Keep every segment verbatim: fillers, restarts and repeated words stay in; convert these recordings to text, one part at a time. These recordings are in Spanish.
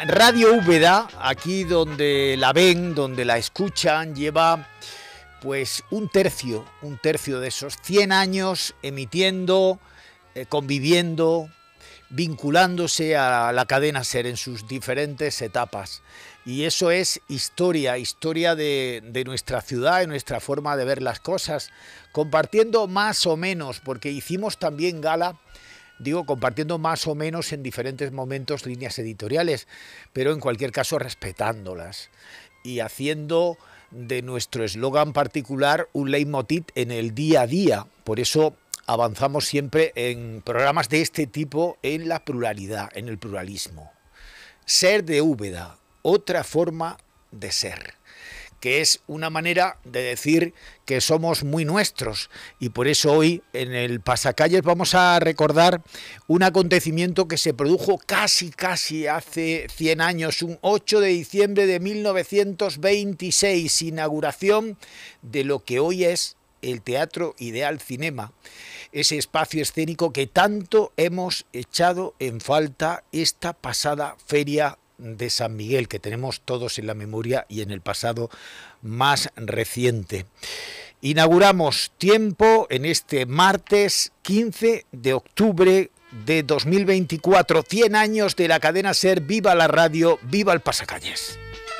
Radio Úbeda, aquí donde la ven, donde la escuchan, lleva pues un tercio, un tercio de esos cien años emitiendo, eh, conviviendo, vinculándose a la cadena SER en sus diferentes etapas. Y eso es historia, historia de, de nuestra ciudad, de nuestra forma de ver las cosas, compartiendo más o menos, porque hicimos también gala, digo, compartiendo más o menos en diferentes momentos líneas editoriales, pero en cualquier caso respetándolas y haciendo de nuestro eslogan particular un leitmotiv en el día a día. Por eso avanzamos siempre en programas de este tipo en la pluralidad, en el pluralismo. Ser de Úbeda, otra forma de ser, que es una manera de decir que somos muy nuestros, y por eso hoy en el Pasacalles vamos a recordar un acontecimiento que se produjo casi casi hace cien años, un ocho de diciembre de mil novecientos veintiséis, inauguración de lo que hoy es el Teatro Ideal Cinema, ese espacio escénico que tanto hemos echado en falta esta pasada feria de San Miguel, que tenemos todos en la memoria y en el pasado más reciente. Inauguramos tiempo en este martes quince de octubre de dos mil veinticuatro, cien años de la cadena SER. Viva la radio, viva el Pasacalles.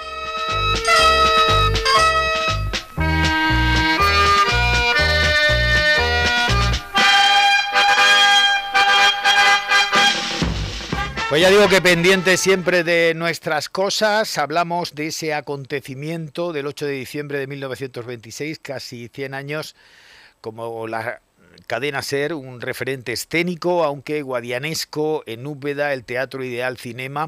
Pues ya digo que pendiente siempre de nuestras cosas, hablamos de ese acontecimiento del ocho de diciembre de mil novecientos veintiséis, casi cien años, como la cadena SER, un referente escénico, aunque guadianesco, en Úbeda, el Teatro Ideal Cinema.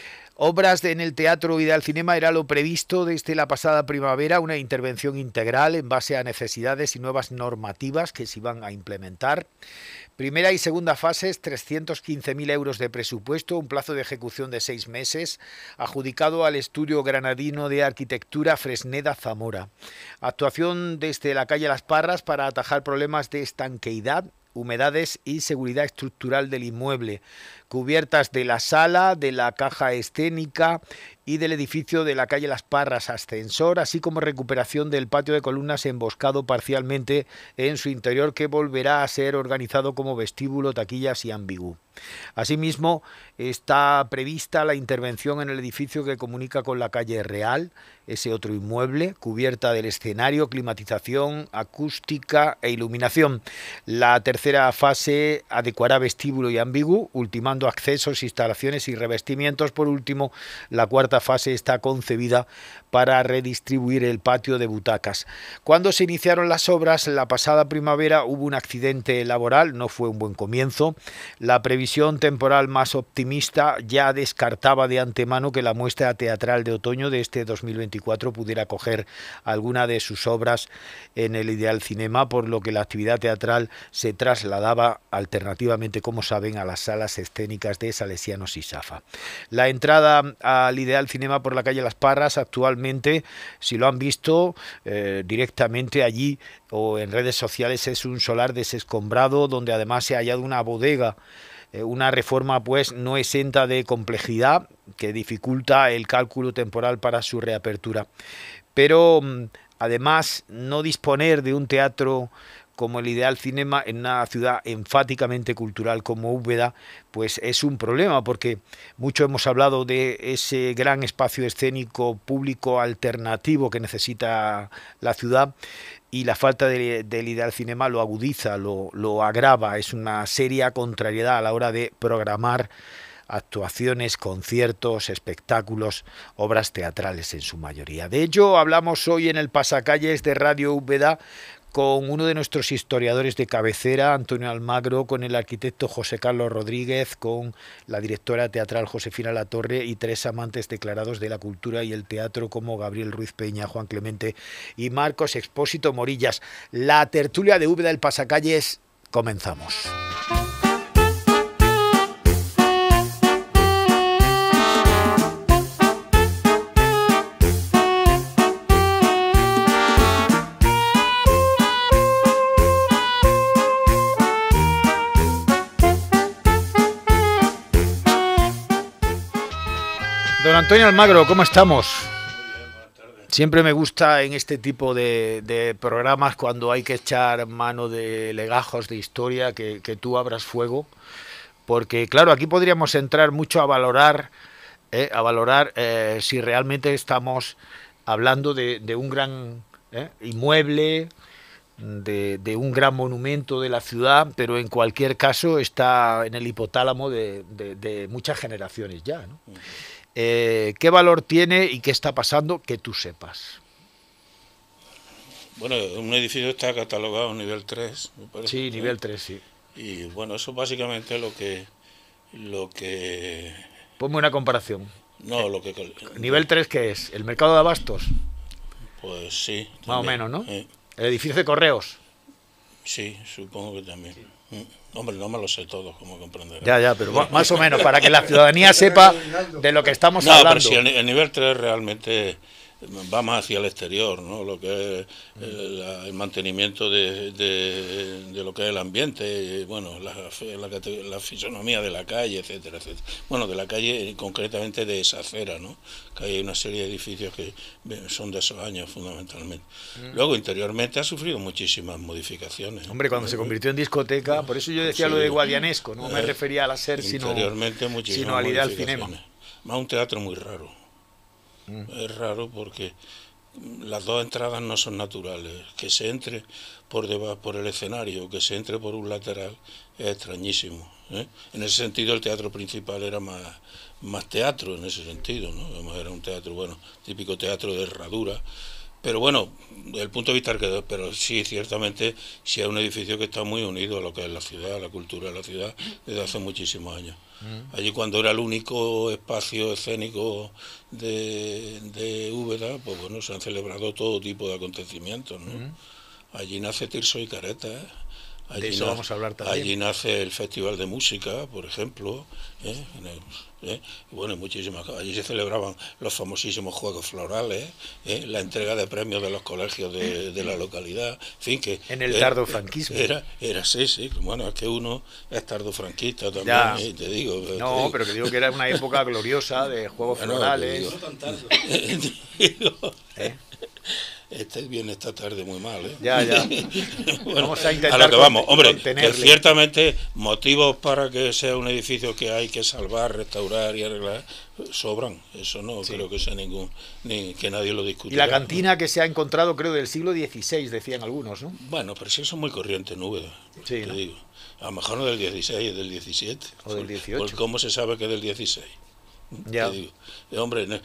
Obras de, en el Teatro Ideal Cinema era lo previsto desde la pasada primavera, una intervención integral en base a necesidades y nuevas normativas que se iban a implementar. Primera y segunda fases, trescientos quince mil euros de presupuesto, un plazo de ejecución de seis meses, adjudicado al Estudio Granadino de Arquitectura Fresneda Zamora. Actuación desde la calle Las Parras para atajar problemas de estanqueidad, humedades y seguridad estructural del inmueble. Cubiertas de la sala, de la caja escénica y del edificio de la calle Las Parras, ascensor, así como recuperación del patio de columnas emboscado parcialmente en su interior, que volverá a ser organizado como vestíbulo, taquillas y ambigú. Asimismo, está prevista la intervención en el edificio que comunica con la calle Real, ese otro inmueble, cubierta del escenario, climatización, acústica e iluminación. La tercera fase adecuará vestíbulo y ambigú, ultimando accesos, instalaciones y revestimientos. Por último, la cuarta fase está concebida para redistribuir el patio de butacas. Cuando se iniciaron las obras la pasada primavera hubo un accidente laboral, no fue un buen comienzo. La previsión temporal más optimista ya descartaba de antemano que la muestra teatral de otoño de este dos mil veinticuatro pudiera acoger alguna de sus obras en el Ideal Cinema, por lo que la actividad teatral se trasladaba alternativamente, como saben, a las salas escénicas de Salesianos y Safa. La entrada al Ideal Cinema por la calle Las Parras actualmente, si lo han visto eh, directamente allí o en redes sociales, es un solar desescombrado donde además se ha hallado una bodega, eh, una reforma pues no exenta de complejidad que dificulta el cálculo temporal para su reapertura. Pero además no disponer de un teatro como el Ideal Cinema en una ciudad enfáticamente cultural como Úbeda, pues es un problema, porque mucho hemos hablado de ese gran espacio escénico público alternativo que necesita la ciudad, y la falta de, del Ideal Cinema lo agudiza, lo, lo agrava. Es una seria contrariedad a la hora de programar actuaciones, conciertos, espectáculos, obras teatrales en su mayoría. De ello hablamos hoy en el Pasacalles de Radio Úbeda con uno de nuestros historiadores de cabecera, Antonio Almagro, con el arquitecto José Carlos Rodríguez, con la directora teatral Josefina Latorre y tres amantes declarados de la cultura y el teatro como Gabriel Ruiz Peña, Juan Clemente y Marcos Expósito Morillas. La tertulia de Úbeda del Pasacalles, comenzamos. Don Antonio Almagro, ¿cómo estamos? Siempre me gusta en este tipo de, de programas, cuando hay que echar mano de legajos de historia, que, que tú abras fuego, porque claro, aquí podríamos entrar mucho a valorar, eh, a valorar eh, si realmente estamos hablando de, de un gran eh, inmueble, de, de un gran monumento de la ciudad, pero en cualquier caso está en el hipotálamo de, de, de muchas generaciones ya, ¿no? Eh, ¿Qué valor tiene y qué está pasando que tú sepas? Bueno, un edificio está catalogado nivel tres, me parece. Sí, nivel tres, sí. Y bueno, eso básicamente lo que... lo que Ponme una comparación. No, lo que... ¿Nivel tres qué es? ¿El mercado de abastos? Pues sí. Más también. o menos, ¿no? Eh, ¿El edificio de correos? Sí, supongo que también. Sí. Hombre, no me lo sé todo, como comprenderás. Ya, ya, pero más o menos, para que la ciudadanía sepa de lo que estamos no, hablando. No, pero si el, el nivel tres realmente va más hacia el exterior, ¿no? Lo que es eh, la, el mantenimiento de, de, de lo que es el ambiente, bueno, la, la, la fisonomía de la calle, etcétera, etcétera. Bueno, de la calle, concretamente de esa acera, ¿no? Que hay una serie de edificios que son de esos años, fundamentalmente. Mm. Luego, interiormente ha sufrido muchísimas modificaciones. Hombre, cuando ¿no? se convirtió en discoteca, por eso yo decía sí. lo de guadianesco, no me refería a la SER, sino, sino al ir al cinema. Más un teatro muy raro. Es raro porque las dos entradas no son naturales. Que se entre por debajo, por el escenario, que se entre por un lateral, es extrañísimo, ¿eh? En ese sentido el teatro principal era más, más teatro, en ese sentido, ¿no? Era un teatro, bueno, típico teatro de herradura. Pero bueno, desde el punto de vista que, pero sí, ciertamente, sí es un edificio que está muy unido a lo que es la ciudad, a la cultura de la ciudad, desde hace muchísimos años. Allí, cuando era el único espacio escénico de, de Úbeda, pues bueno, se han celebrado todo tipo de acontecimientos, ¿no? Uh-huh. Allí nace Tirso y Careta, ¿eh? Allí de eso nace, vamos a hablar también. Allí nace el Festival de Música, por ejemplo, ¿eh? En el, ¿eh? Y bueno, muchísimas. Allí se celebraban los famosísimos Juegos Florales, ¿eh? La entrega de premios de los colegios de, de la localidad, en fin, que... En el era, tardofranquismo. Era, era, sí, sí, bueno, es que uno es tardofranquista también, ya. ¿eh? Te digo. No, te digo. pero que digo que era una época gloriosa de Juegos bueno, Florales. No tan tarde. digo, ¿Eh? Este viene esta tarde muy mal, ¿eh? Ya, ya. Bueno, vamos a intentar a lo que vamos. Hombre, contenerle. Que ciertamente motivos para que sea un edificio que hay que salvar, restaurar y arreglar sobran. Eso no sí. creo que sea ningún, ni que nadie lo discuta. Y la cantina, ¿no? Que se ha encontrado, creo, del siglo dieciséis, decían algunos, ¿no? Bueno, pero si eso es muy corriente en Úbeda, sí, te ¿no? digo. A lo mejor no del dieciséis, es del diecisiete. O del dieciocho. Por, por cómo se sabe que es del dieciséis. Ya. Te digo. Hombre, en el,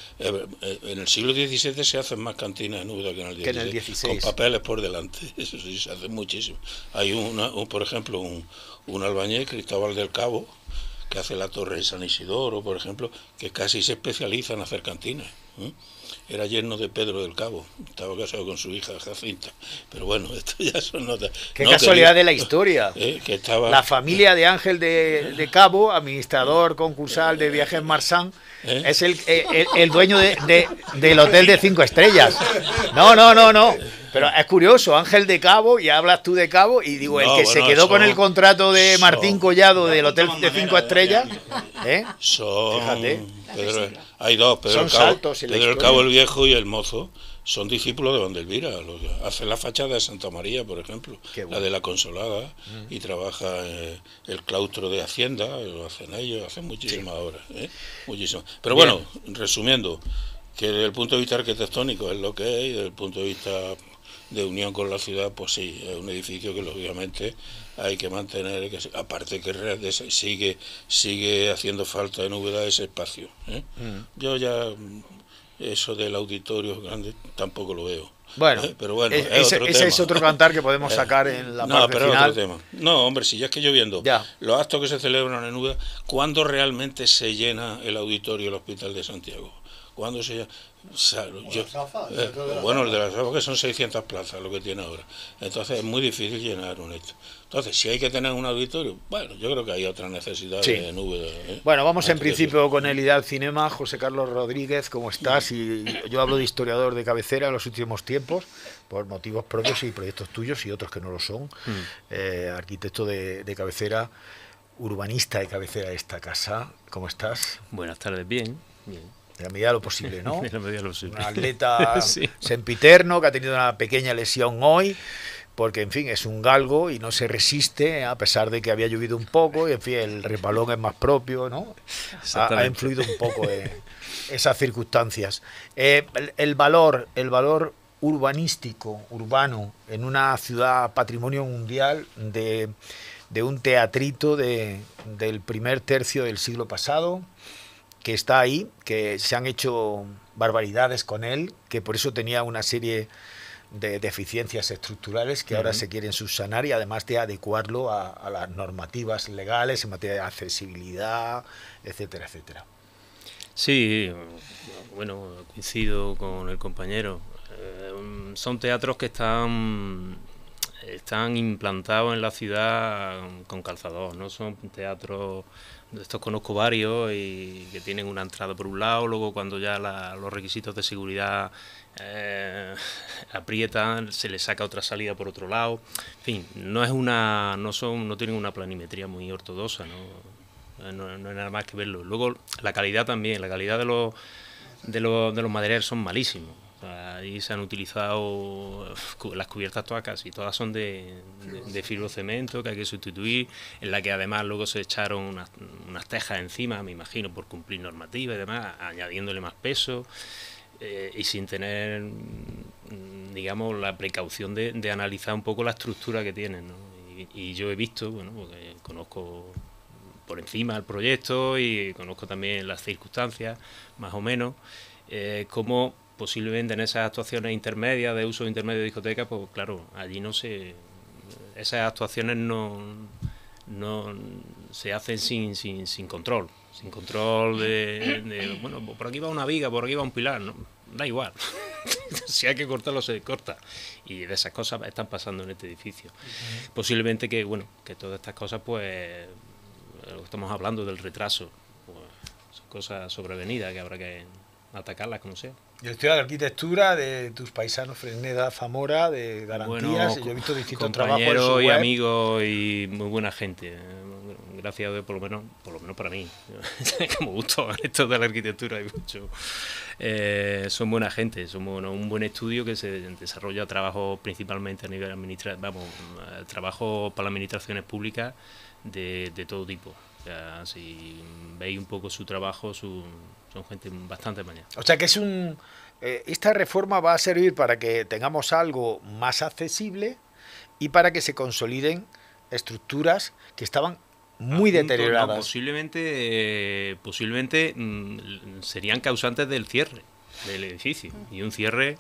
en el siglo diecisiete se hacen más cantinas en Úbeda que en el dieciséis, que en el dieciséis. Con papeles por delante, eso sí, se hace muchísimo. Hay, una, un, por ejemplo, un, un albañil, Cristóbal del Cabo, que hace la Torre de San Isidoro, por ejemplo, que casi se especializa en hacer cantinas, ¿eh? Era yerno de Pedro del Cabo, estaba casado con su hija Jacinta, pero bueno, esto ya son notas. Qué no, casualidad que, de la historia. Eh, que estaba... La familia de Ángel de, de Cabo, administrador concursal de Viajes Marsan, ¿Eh? es el, el, el dueño de, de, del hotel de cinco estrellas. No, no, no, no. Pero es curioso, Ángel de Cabo, y hablas tú de Cabo, y digo, el no, que bueno, se quedó son, con el contrato de Martín son, Collado del hotel de cinco estrellas, ¿eh? Son, Fíjate. Pedro, hay dos, Pedro, son el, Cabo, saltos en Pedro el Cabo el Viejo y el Mozo, son discípulos de Vandelvira, los que hacen la fachada de Santa María, por ejemplo, bueno. La de la Consolada, uh-huh. Y trabaja eh, el claustro de Hacienda, lo hacen ellos, hacen muchísimas sí. Horas, ¿eh? Muchísimas. Pero Bien. Bueno, resumiendo, que desde el punto de vista arquitectónico es lo que es, y desde el punto de vista de unión con la ciudad, pues sí, es un edificio que lógicamente hay que mantener, que aparte que sigue sigue haciendo falta en Úbeda ese espacio, ¿eh? Mm. Yo ya eso del auditorio grande tampoco lo veo. Bueno, ¿eh? Pero bueno, es, es ese, otro ese tema. Es otro cantar que podemos sacar en la no, parte pero final. Otro tema. No, hombre, si ya es que yo viendo ya. Los actos que se celebran en Úbeda, ¿cuándo realmente se llena el auditorio del Hospital de Santiago? ¿Cuándo se llama? O sea, yo, eh, bueno, el de las Zafas, que son seiscientas plazas lo que tiene ahora. Entonces es muy difícil llenar un esto. Entonces, si hay que tener un auditorio, bueno, yo creo que hay otras necesidades sí. En Úbeda. ¿eh? Bueno, vamos en principio con el Ideal Cinema. José Carlos Rodríguez, ¿cómo estás? Y yo hablo de historiador de cabecera en los últimos tiempos, por motivos propios y proyectos tuyos y otros que no lo son. Mm. Eh, arquitecto de, de cabecera, urbanista de cabecera de esta casa. ¿Cómo estás? Buenas tardes, bien. bien. En la medida de lo posible, ¿no? En la medida de lo posible. Un atleta sí. sempiterno que ha tenido una pequeña lesión hoy, porque, en fin, es un galgo y no se resiste, a pesar de que había llovido un poco, y, en fin, el resbalón es más propio, ¿no? Ha, ha influido un poco en esas circunstancias. Eh, el, el valor, el valor urbanístico, urbano, en una ciudad patrimonio mundial de, de un teatrito de, del primer tercio del siglo pasado, que está ahí, que se han hecho barbaridades con él, que por eso tenía una serie de deficiencias estructurales que uh-huh. ahora se quieren subsanar, y además de adecuarlo a, a las normativas legales en materia de accesibilidad, etcétera, etcétera. Sí, bueno, coincido con el compañero. Eh, son teatros que están están implantados en la ciudad con calzador, no son teatros. De estos conozco varios y que tienen una entrada por un lado, luego cuando ya la, los requisitos de seguridad eh, aprietan, se les saca otra salida por otro lado. En fin, no es una, no son, no tienen una planimetría muy ortodoxa, no, no, no hay nada más que verlo. Luego la calidad también, la calidad de los de los, de los madereros son malísimos. O sea, ahí se han utilizado las cubiertas todas, casi todas son de, de, de fibrocemento que hay que sustituir, en la que además luego se echaron unas, unas tejas encima, me imagino, por cumplir normativas y demás, añadiéndole más peso eh, y sin tener, digamos, la precaución de, de analizar un poco la estructura que tienen, ¿no? Y, y yo he visto, bueno, porque conozco por encima el proyecto y conozco también las circunstancias, más o menos, eh, cómo posiblemente en esas actuaciones intermedias, de uso intermedio de discoteca, pues claro, allí no se... Esas actuaciones no, no se hacen sin, sin, sin control, sin control de, de, bueno, por aquí va una viga, por aquí va un pilar, no, da igual. Si hay que cortarlo, se corta. Y de esas cosas están pasando en este edificio. Uh-huh. Posiblemente que, bueno, que todas estas cosas, pues, estamos hablando del retraso, pues, son cosas sobrevenidas que habrá que atacarlas como sea. Y el estudio de arquitectura de tus paisanos Fresneda, Zamora, de garantías, bueno, yo he visto distintos trabajos en su compañeros y web. amigos y muy buena gente. Gracias a Dios, por lo menos, por lo menos para mí. Como gusto esto de la arquitectura, hay mucho. Eh, son buena gente, somos bueno, un buen estudio que se desarrolla trabajo principalmente a nivel administrativo, vamos, trabajo para las administraciones públicas de, de todo tipo. O sea, si veis un poco su trabajo, su, son gente bastante mañana. O sea que es un... Eh, esta reforma va a servir para que tengamos algo más accesible y para que se consoliden estructuras que estaban muy punto, deterioradas. No, posiblemente eh, posiblemente mmm, serían causantes del cierre del edificio. Y un cierre...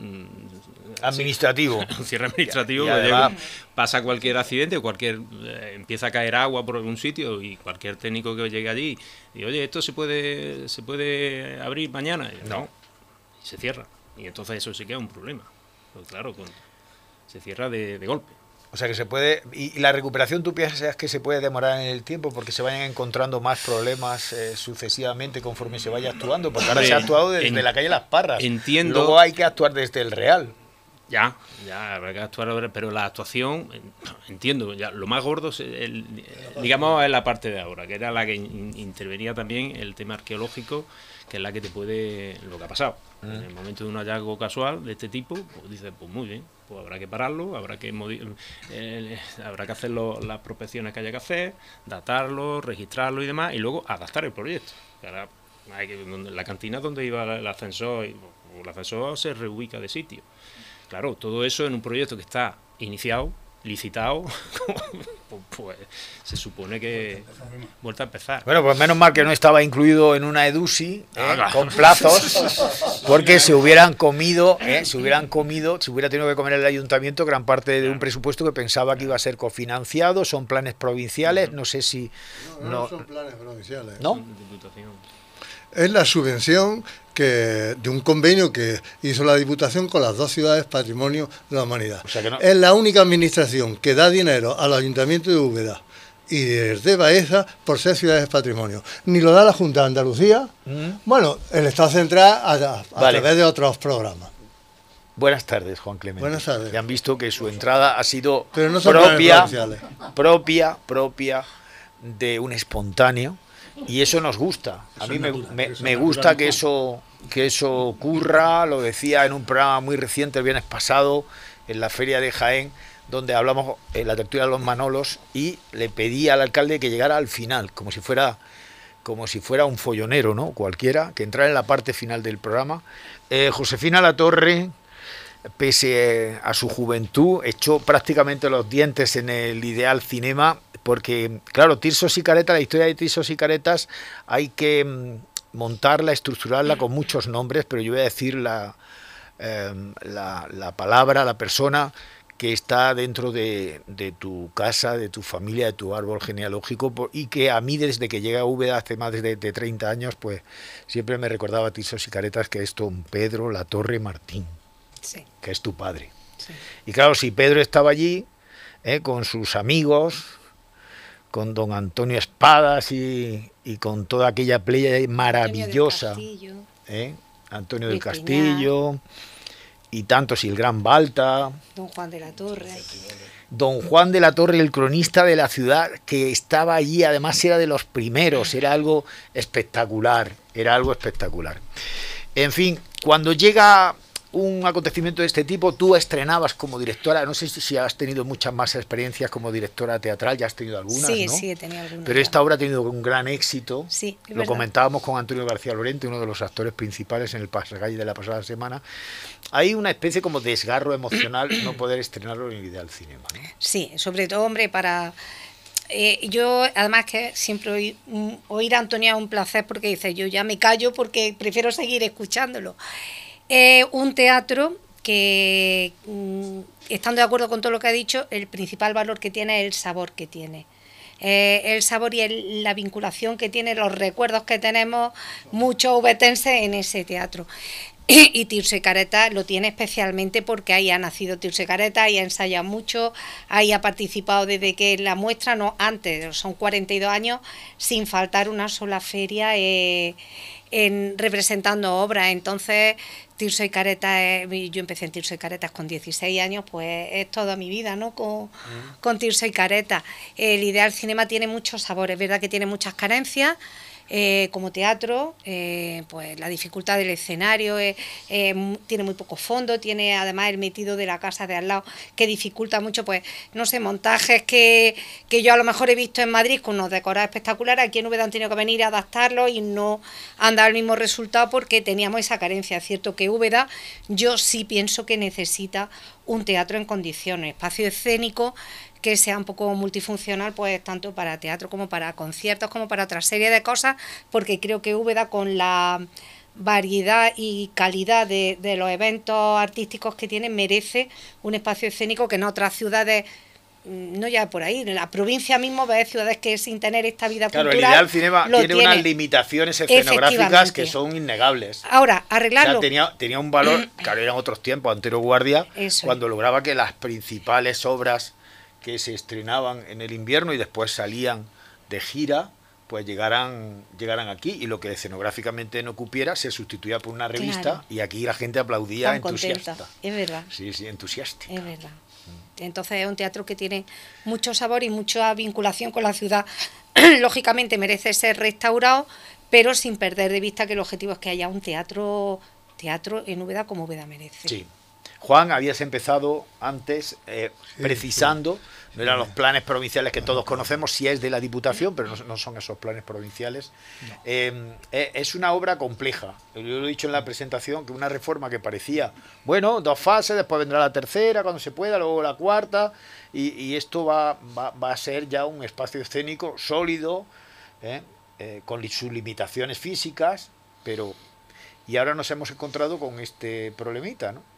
administrativo. Un cierre administrativo, y, y además, pasa cualquier accidente, cualquier eh, empieza a caer agua por algún sitio y cualquier técnico que llegue allí y oye, esto se puede se puede abrir mañana. Y, no, y se cierra. Y entonces eso sí que es un problema. Pues claro, con, se cierra de, de golpe. O sea que se puede... ¿Y la recuperación tú piensas que se puede demorar en el tiempo porque se vayan encontrando más problemas eh, sucesivamente conforme se vaya actuando? Porque ahora se ha actuado desde en, la calle Las Parras. Entiendo. Luego hay que actuar desde el Real. Ya, ya habrá que actuar, pero la actuación, entiendo, ya lo más gordo, es el, digamos, es la parte de ahora, que era la que in, intervenía también el tema arqueológico, que es la que te puede, lo que ha pasado. Mm. En el momento de un hallazgo casual de este tipo, pues dices, pues muy bien, pues habrá que pararlo, habrá que eh, habrá que hacer lo, las prospecciones que haya que hacer, datarlo, registrarlo y demás, y luego adaptar el proyecto. Ahora, hay que, donde, la cantina donde iba el ascensor, el ascensor se reubica de sitio. Claro, todo eso en un proyecto que está iniciado, licitado, pues, pues se supone que vuelta a empezar. Bueno, pues menos mal que no estaba incluido en una EDUSI, ¿eh? Ah, con plazos, porque se hubieran comido, ¿eh? se hubieran comido, se hubiera tenido que comer el ayuntamiento gran parte de un presupuesto que pensaba que iba a ser cofinanciado, son planes provinciales, no sé si... No, no, no son planes provinciales. ¿No? Es la subvención que de un convenio que hizo la Diputación con las dos ciudades Patrimonio de la Humanidad. O sea que no. Es la única administración que da dinero al Ayuntamiento de Úbeda y de Baeza por ser ciudades patrimonio. Ni lo da la Junta de Andalucía, mm. bueno, el Estado Central a, a, a vale. través de otros programas. Buenas tardes, Juan Clemente. Buenas tardes. Ya han visto que su entrada ha sido Pero no son propia, propia, propia de un espontáneo y eso nos gusta. A mí me, me, me gusta que eso, que eso ocurra. Lo decía en un programa muy reciente, el viernes pasado, en la Feria de Jaén, donde hablamos en la tertulia de los Manolos, y le pedí al alcalde que llegara al final, como si fuera como si fuera un follonero, ¿no? Cualquiera, que entrara en la parte final del programa. Eh, Josefina Latorre, pese a su juventud, echó prácticamente los dientes en el Ideal Cinema, porque, claro, Tirsos y Caretas, la historia de Tirsos y Caretas, hay que montarla, estructurarla con muchos nombres, pero yo voy a decir la, eh, la, la palabra, la persona que está dentro de, de tu casa, de tu familia, de tu árbol genealógico, y que a mí desde que llegué a Úbeda hace más de, de treinta años, pues siempre me recordaba a Tirsos y Caretas, que es don Pedro Latorre Martín, sí, que es tu padre. Sí. Y claro, si Pedro estaba allí, eh, con sus amigos, con don Antonio Espadas y, y con toda aquella playa maravillosa, Antonio del Castillo, eh, Antonio del Castillo y tantos, y el Gran Balta, don Juan de la Torre, don Juan de la Torre, el cronista de la ciudad, que estaba allí, además era de los primeros, era algo espectacular, era algo espectacular. En fin, cuando llega un acontecimiento de este tipo, tú estrenabas como directora, no sé si has tenido muchas más experiencias como directora teatral, ya has tenido algunas, sí, ¿no? Sí, he tenido algunas. Pero esta obra ha tenido un gran éxito, sí, lo verdad. Comentábamos con Antonio García Lorente, uno de los actores principales en el Pasacalle de la pasada semana. Hay una especie como de desgarro emocional no poder estrenarlo en el Ideal Cinema, ¿no? Sí, sobre todo, hombre, para... Eh, yo, además que siempre oír, oír a Antonio es un placer, porque dice, yo ya me callo porque prefiero seguir escuchándolo. Eh, un teatro que, mm, estando de acuerdo con todo lo que ha dicho, el principal valor que tiene es el sabor que tiene. Eh, el sabor y el, la vinculación que tiene, los recuerdos que tenemos muchos ubetenses en ese teatro. Y Tirso y Caretas lo tiene especialmente porque ahí ha nacido Tirso y Caretas, ahí ha ensayado mucho, ahí ha participado desde que la muestra, no antes, son cuarenta y dos años, sin faltar una sola feria eh, en, representando obras. Entonces, Tirso y Caretas, eh, yo empecé en Tirso y Caretas con dieciséis años, pues es toda mi vida, ¿no? Con, mm. con Tirso y Caretas. El Ideal Cinema tiene muchos sabores, es verdad que tiene muchas carencias. Eh, como teatro, eh, pues la dificultad del escenario, eh, eh, tiene muy poco fondo, tiene además el metido de la casa de al lado que dificulta mucho, pues no sé, montajes que, que yo a lo mejor he visto en Madrid con unos decorados espectaculares, aquí en Úbeda han tenido que venir a adaptarlos y no han dado el mismo resultado porque teníamos esa carencia. Es cierto que Úbeda yo sí pienso que necesita un teatro en condiciones, espacio escénico que sea un poco multifuncional, pues tanto para teatro como para conciertos, como para otra serie de cosas, porque creo que Úbeda, con la variedad y calidad de, de los eventos artísticos que tiene, merece un espacio escénico que en otras ciudades, no ya por ahí, en la provincia mismo ves ciudades que sin tener esta vida claro, cultural... Claro, el Ideal Cinema tiene, tiene unas limitaciones escenográficas que son innegables. Ahora, arreglarlo... O sea, tenía, tenía un valor, claro, eran otros tiempos, Antero Guardia, Eso cuando es. lograba que las principales obras que se estrenaban en el invierno y después salían de gira, pues llegaran, llegaran aquí, y lo que escenográficamente no cupiera se sustituía por una revista, claro. Y aquí la gente aplaudía. Tan entusiasta. Contenta. Es verdad. Sí, sí, entusiasta. Es verdad. Entonces es un teatro que tiene mucho sabor y mucha vinculación con la ciudad. Lógicamente merece ser restaurado, pero sin perder de vista que el objetivo es que haya un teatro, teatro en Úbeda como Úbeda merece. Sí. Juan, habías empezado antes eh, sí, precisando, sí. No eran los planes provinciales que todos conocemos, sí es de la Diputación, pero no, no son esos planes provinciales. No. Eh, eh, es una obra compleja. Yo lo he dicho en la presentación, que una reforma que parecía, bueno, dos fases, después vendrá la tercera cuando se pueda, luego la cuarta, y, y esto va, va, va a ser ya un espacio escénico sólido, eh, eh, con sus limitaciones físicas, pero... Y ahora nos hemos encontrado con este problemita, ¿no?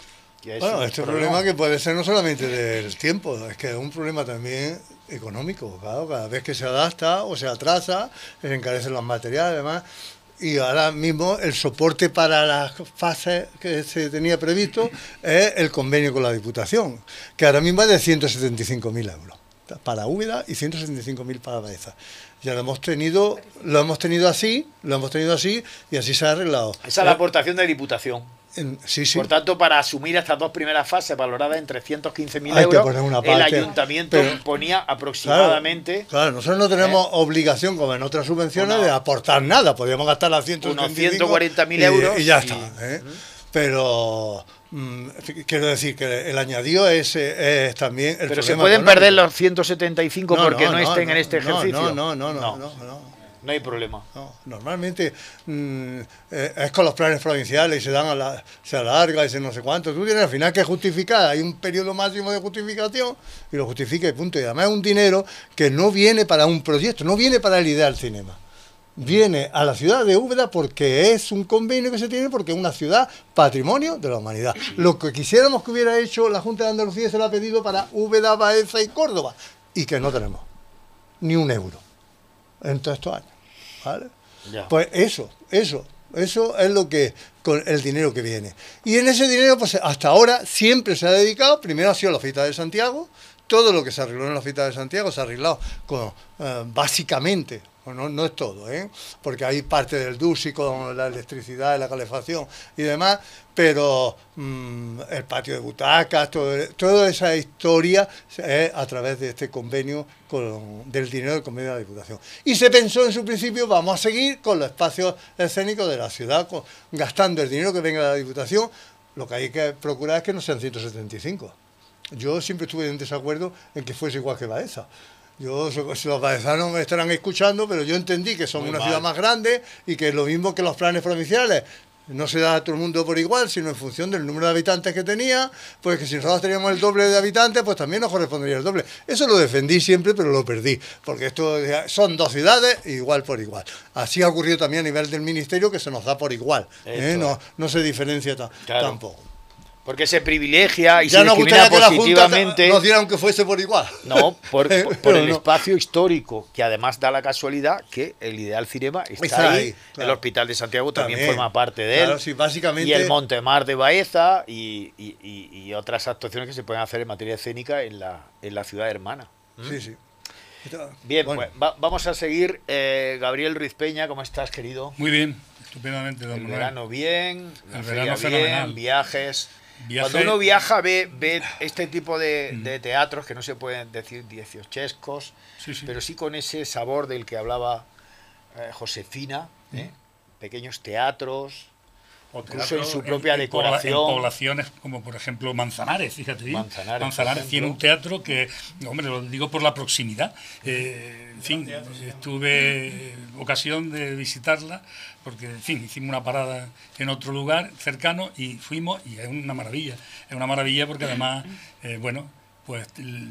Bueno, este problema. problema que puede ser no solamente del tiempo, es que es un problema también económico, claro, cada vez que se adapta o se atrasa, se encarecen los materiales, además, y ahora mismo el soporte para las fases que se tenía previsto es el convenio con la Diputación, que ahora mismo es de ciento setenta y cinco mil euros para Úbeda y ciento setenta y cinco mil para Baeza. Ya lo hemos tenido, lo hemos tenido así, lo hemos tenido así y así se ha arreglado. Esa es la aportación de Diputación. Sí, sí. Por tanto, para asumir estas dos primeras fases valoradas en trescientos quince mil Hay que euros, poner una el parte, ayuntamiento pero- ponía aproximadamente Claro, claro, nosotros no tenemos ¿Eh? obligación, como en otras subvenciones, Una- de aportar nada. Podríamos gastar las ciento unos setenta y cinco ciento cuarenta mil y- euros Y ya y- está. ¿eh? Pero mm, quiero decir que el añadido es, eh, es también el Pero se problema pueden económico. perder los ciento setenta y cinco porque no, estén no, en este no, ejercicio. No, no, no, no, no, no, no. no hay problema. No, normalmente mm, eh, es con los planes provinciales y se dan a la, se alarga y se no sé cuánto. Tú tienes al final que justificar, hay un periodo máximo de justificación y lo justifica y punto. Y además es un dinero que no viene para un proyecto, no viene para el Ideal Cinema. Viene a la ciudad de Úbeda porque es un convenio que se tiene, porque es una ciudad patrimonio de la humanidad. Lo que quisiéramos que hubiera hecho la Junta de Andalucía se lo ha pedido para Úbeda, Baeza y Córdoba, y que no tenemos ni un euro en todos estos años. ¿Vale? Ya. Pues eso, eso, eso es lo que, con el dinero que viene. Y en ese dinero, pues hasta ahora siempre se ha dedicado, primero ha sido la fiesta de Santiago, todo lo que se arregló en la fiesta de Santiago se ha arreglado con, eh, básicamente, no, no es todo, ¿eh? Porque hay parte del D U S I con la electricidad, la calefacción y demás, pero mmm, el patio de butacas, todo, toda esa historia es a través de este convenio con, del dinero del convenio de la Diputación. Y se pensó en su principio, vamos a seguir con los espacios escénicos de la ciudad, con, gastando el dinero que venga de la Diputación. Lo que hay que procurar es que no sean ciento setenta y cinco. Yo siempre estuve en desacuerdo en que fuese igual que Baeza. Yo, si los baezanos me estarán escuchando, pero yo entendí que son Muy una mal. ciudad más grande y que es lo mismo que los planes provinciales. No se da a todo el mundo por igual, sino en función del número de habitantes que tenía, pues que si nosotros teníamos el doble de habitantes, pues también nos correspondería el doble. Eso lo defendí siempre, pero lo perdí, porque esto son dos ciudades igual por igual. Así ha ocurrido también a nivel del ministerio, que se nos da por igual, ¿eh? no, no se diferencia ta- Claro. tampoco. Porque se privilegia y Ya se nos discrimina gustaría que la Junta positivamente. nos diera aunque fuese por igual. No, por, Eh, por- por pero el no. espacio histórico, que además da la casualidad que el Ideal Cinema está, Está ahí, ahí, claro. el Hospital de Santiago también, También. forma parte de él, Claro, sí, básicamente- y el Montemar de Baeza y, y- y- y otras actuaciones que se pueden hacer en materia escénica en la, en la ciudad hermana. Sí, sí. Bien, Bueno. pues va- vamos a seguir. Eh, Gabriel Ruiz Peña, ¿cómo estás, querido? Muy bien, estupendamente, don El Manuel. verano bien, la El feria verano bien, fenomenal. viajes. Viaje- Cuando uno viaja ve, ve este tipo de, de teatros que no se pueden decir dieciochescos, Sí, sí. pero sí con ese sabor del que hablaba eh, Josefina, ¿eh? Pequeños teatros, O incluso teatro en su propia en pobla- decoración. En poblaciones como por ejemplo Manzanares, fíjate bien. Manzanares, Manzanares por tiene ejemplo. un teatro que, hombre, lo digo por la proximidad. Eh, en fin, tuve eh, ocasión de visitarla porque, en fin, hicimos una parada en otro lugar cercano y fuimos y es una maravilla. Es una maravilla porque además, eh, bueno, pues el-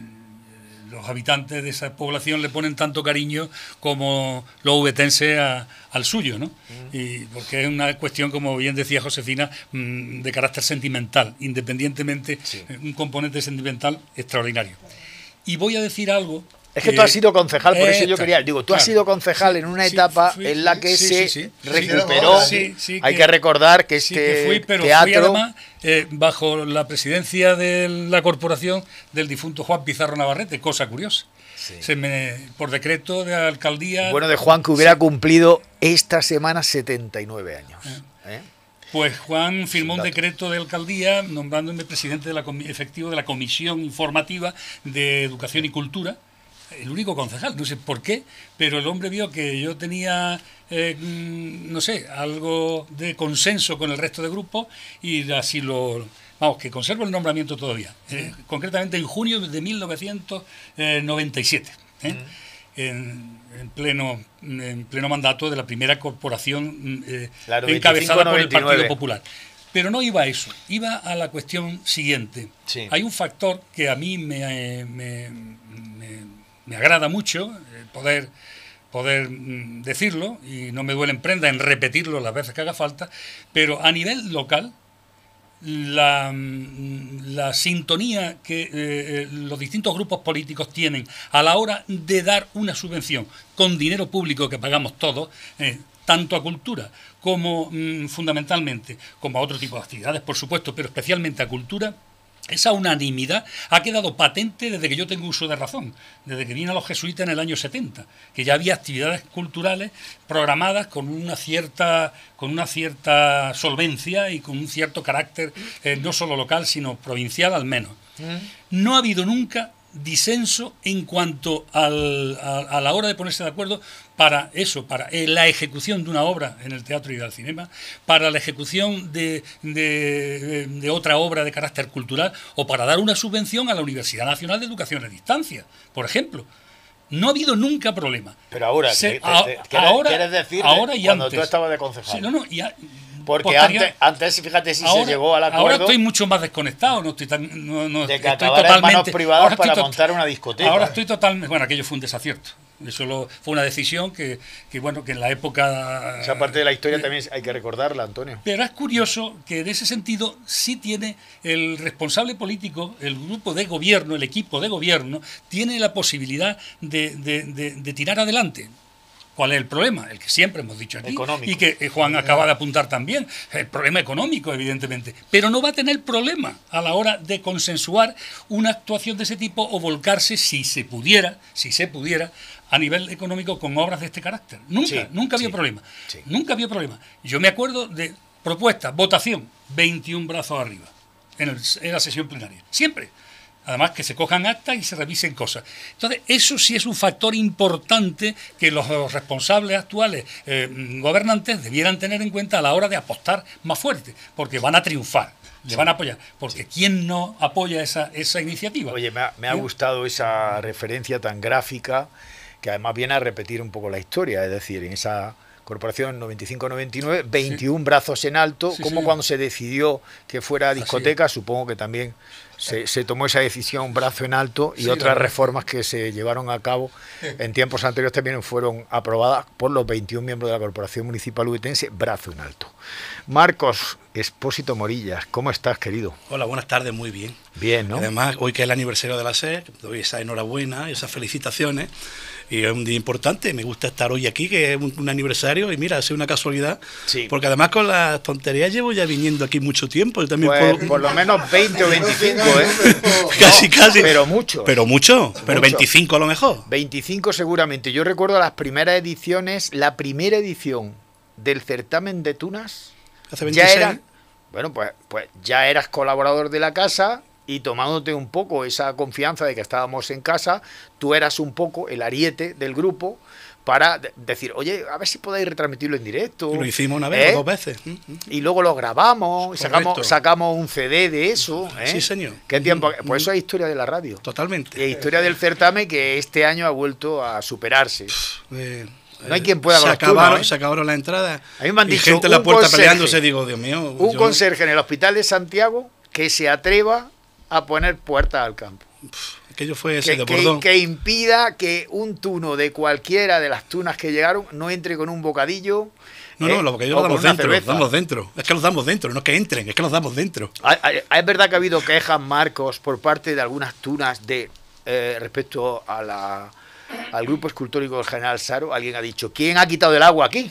los habitantes de esa población le ponen tanto cariño como los ubetenses a- al suyo, ¿no? Y porque es una cuestión, como bien decía Josefina, mm, de carácter sentimental, independientemente, Sí. eh, un componente sentimental extraordinario. Y voy a decir algo. Es que tú has sido concejal, por eso yo Esta, quería, digo, tú has claro. sido concejal en una Sí, etapa fui- en la que sí, se sí, sí. recuperó. Sí, sí, Hay que- que recordar que Sí, este que fui, pero fui teatro además eh, bajo la presidencia de la corporación del difunto Juan Pizarro Navarrete, cosa curiosa. Se me, por decreto de alcaldía. bueno de Juan, que hubiera cumplido esta semana setenta y nueve años. ¿eh? Pues Juan firmó un dato. decreto de alcaldía nombrándome presidente de la comi- efectivo de la Comisión Informativa de Educación y Cultura, el único concejal, no sé por qué, pero el hombre vio que yo tenía, eh, mm, no sé, algo de consenso con el resto de grupos y así lo... Vamos, que conservo el nombramiento todavía, eh, concretamente en junio de mil novecientos noventa y siete, ¿eh? en, en pleno en pleno mandato de la primera corporación eh, Claro, encabezada por el veinticinco noventa y nueve. Partido Popular. Pero no iba a eso, iba a la cuestión siguiente. Sí. Hay un factor que a mí me, me, me, me agrada mucho, eh, poder, poder mm, decirlo, y no me duele en prenda en repetirlo las veces que haga falta, pero a nivel local, la, mm, la sintonía que eh, eh, los distintos grupos políticos tienen a la hora de dar una subvención con dinero público que pagamos todos, eh, tanto a cultura como mm, fundamentalmente, como a otro tipo de actividades, por supuesto, pero especialmente a cultura, esa unanimidad ha quedado patente desde que yo tengo uso de razón, desde que vine a los jesuitas en el año setenta, que ya había actividades culturales programadas con una cierta, con una cierta solvencia y con un cierto carácter eh, no solo local, sino provincial al menos. No ha habido nunca disenso en cuanto al, a, a la hora de ponerse de acuerdo para eso, para eh, la ejecución de una obra en el teatro y del cinema, para la ejecución de, de, de otra obra de carácter cultural o para dar una subvención a la Universidad Nacional de Educación a Distancia, por ejemplo. No ha habido nunca problema. Pero ahora, Se, te, te, a, ¿quieres, ahora, ¿quieres decir ahora y cuando antes. tú estabas de concejal? Sí, no, no, y a, Porque antes, antes, fíjate si ahora, se llegó al acuerdo. Ahora estoy mucho más desconectado, no estoy tan. No, no, de que estoy acabar en manos privadas para to- montar una discoteca. Ahora estoy totalmente. Bueno, aquello fue un desacierto. Eso lo, fue una decisión que, que, bueno, que en la época. Esa parte de la historia eh, también hay que recordarla, Antonio. Pero es curioso que en ese sentido sí tiene el responsable político, el grupo de gobierno, el equipo de gobierno, tiene la posibilidad de, de, de, de tirar adelante. ¿Cuál es el problema? El que siempre hemos dicho aquí económico. Y que Juan acaba de apuntar también, el problema económico, evidentemente. Pero no va a tener problema a la hora de consensuar una actuación de ese tipo o volcarse, si se pudiera, si se pudiera, a nivel económico con obras de este carácter. Nunca, sí, nunca había sí, problema. Sí. Nunca había problema. Yo me acuerdo de propuestas, votación, veintiún brazos arriba en, el, en la sesión plenaria. Siempre. Además, que se cojan actas y se revisen cosas. Entonces, eso sí es un factor importante que los responsables actuales eh, gobernantes debieran tener en cuenta a la hora de apostar más fuerte, porque van a triunfar, le van a apoyar. Porque sí. ¿Quién no apoya esa, esa iniciativa? Oye, me ha, me ha gustado esa referencia tan gráfica, que además viene a repetir un poco la historia, es decir, en esa corporación noventa y cinco noventa y nueve, veintiún sí. brazos en alto, sí, como sí. cuando se decidió que fuera discoteca, supongo que también se, se tomó esa decisión, un brazo en alto, y sí, otras reformas que se llevaron a cabo en tiempos anteriores también fueron aprobadas por los veintiún miembros de la Corporación Municipal Ubetense, brazo en alto. Marcos Expósito Morillas, ¿cómo estás, querido? Hola, buenas tardes, muy bien. Bien, ¿no? Además, hoy que es el aniversario de la S E R, doy esa enhorabuena, esas felicitaciones, y es un día importante, me gusta estar hoy aquí, que es un, un aniversario, y mira, ha sido una casualidad, sí. porque además con las tonterías llevo ya viniendo aquí mucho tiempo. Yo también pues, puedo... por lo menos veinte o veinticinco, ¿eh? casi, casi. Pero mucho. Pero mucho, pero mucho. veinticinco a lo mejor. veinticinco seguramente. Yo recuerdo las primeras ediciones, la primera edición del certamen de Tunas. Hace veintiséis. Ya era, bueno, pues, pues ya eras colaborador de la casa y tomándote un poco esa confianza de que estábamos en casa, tú eras un poco el ariete del grupo para de decir, oye, a ver si podéis retransmitirlo en directo. Lo hicimos una vez ¿eh? o dos veces. Y luego lo grabamos, y sacamos, sacamos un C D de eso. ¿eh? Sí, señor. ¿Qué tiempo? Pues eso es historia de la radio. Totalmente. Y historia del certamen que este año ha vuelto a superarse. Eh... No hay quien pueda se con acabaron, turnos, ¿eh? se acabaron las entradas. A mí me han y dicho gente en la puerta conserje, peleándose, digo, Dios mío. Un yo... conserje en el Hospital de Santiago que se atreva a poner puertas al campo. Aquello fue ese que, de que, Bordón. que impida que un tuno de cualquiera de las tunas que llegaron no entre con un bocadillo. No, ¿eh? no, los bocadillos los damos dentro, los damos dentro. Es que los damos dentro, no es que entren, es que los damos dentro. Es verdad que ha habido quejas, Marcos, por parte de algunas tunas de eh, respecto a la... al grupo escultórico del General Saro. Alguien ha dicho, ¿quién ha quitado el agua aquí?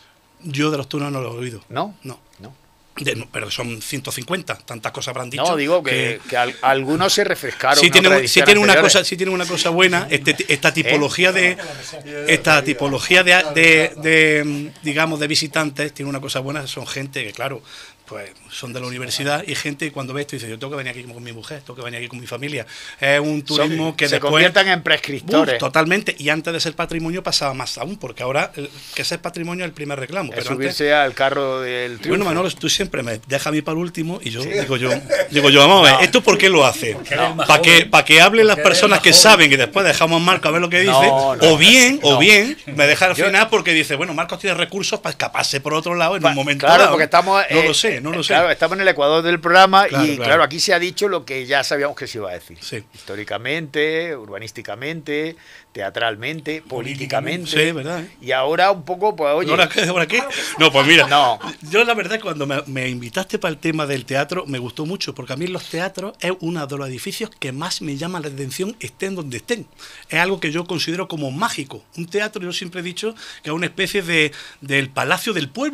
Yo de los tunos no lo he oído. ¿No? No. no. De, no pero son ciento cincuenta, tantas cosas habrán dicho. No, digo que, que, que al, algunos se refrescaron. Sí tienen, sí tienen una cosa, sí tienen una cosa buena, este, esta tipología ¿Eh? de esta tipología de, de, de, digamos, de visitantes tiene una cosa buena, son gente que, claro, pues son de la universidad y gente cuando ve esto dice, yo tengo que venir aquí con mi mujer, tengo que venir aquí con mi familia. Es un turismo son, que se después... conviertan en prescriptores. Uf, totalmente, y antes de ser patrimonio pasaba más aún, porque ahora el, que ser patrimonio es el primer reclamo. Es pero subirse antes, al carro del triunfo. Bueno, Manolo, tú siempre me dejas a mí para el último y yo sí. digo yo, digo yo, vamos a ver, no. ¿esto por qué lo hace? No. Para que, pa que hablen las personas que saben y después dejamos a Marco a ver lo que dice, no, no, o bien, no. o bien, me deja al final porque dice, bueno, Marcos tiene recursos para escaparse por otro lado en pa, un momento claro, dado. Porque estamos, no eh, lo sé, no lo sé. Claro, estamos en el ecuador del programa claro, y claro. claro, aquí se ha dicho lo que ya sabíamos que se iba a decir. Sí. Históricamente, urbanísticamente, teatralmente, políticamente. Sí, verdad. ¿eh? Y ahora un poco, pues oye. ¿Ahora qué? ¿Ahora qué? No, pues mira, no. yo la verdad cuando me, me invitaste para el tema del teatro me gustó mucho, porque a mí los teatros es uno de los edificios que más me llama la atención estén donde estén. Es algo que yo considero como mágico. Un teatro, yo siempre he dicho que es una especie de del palacio del pueblo.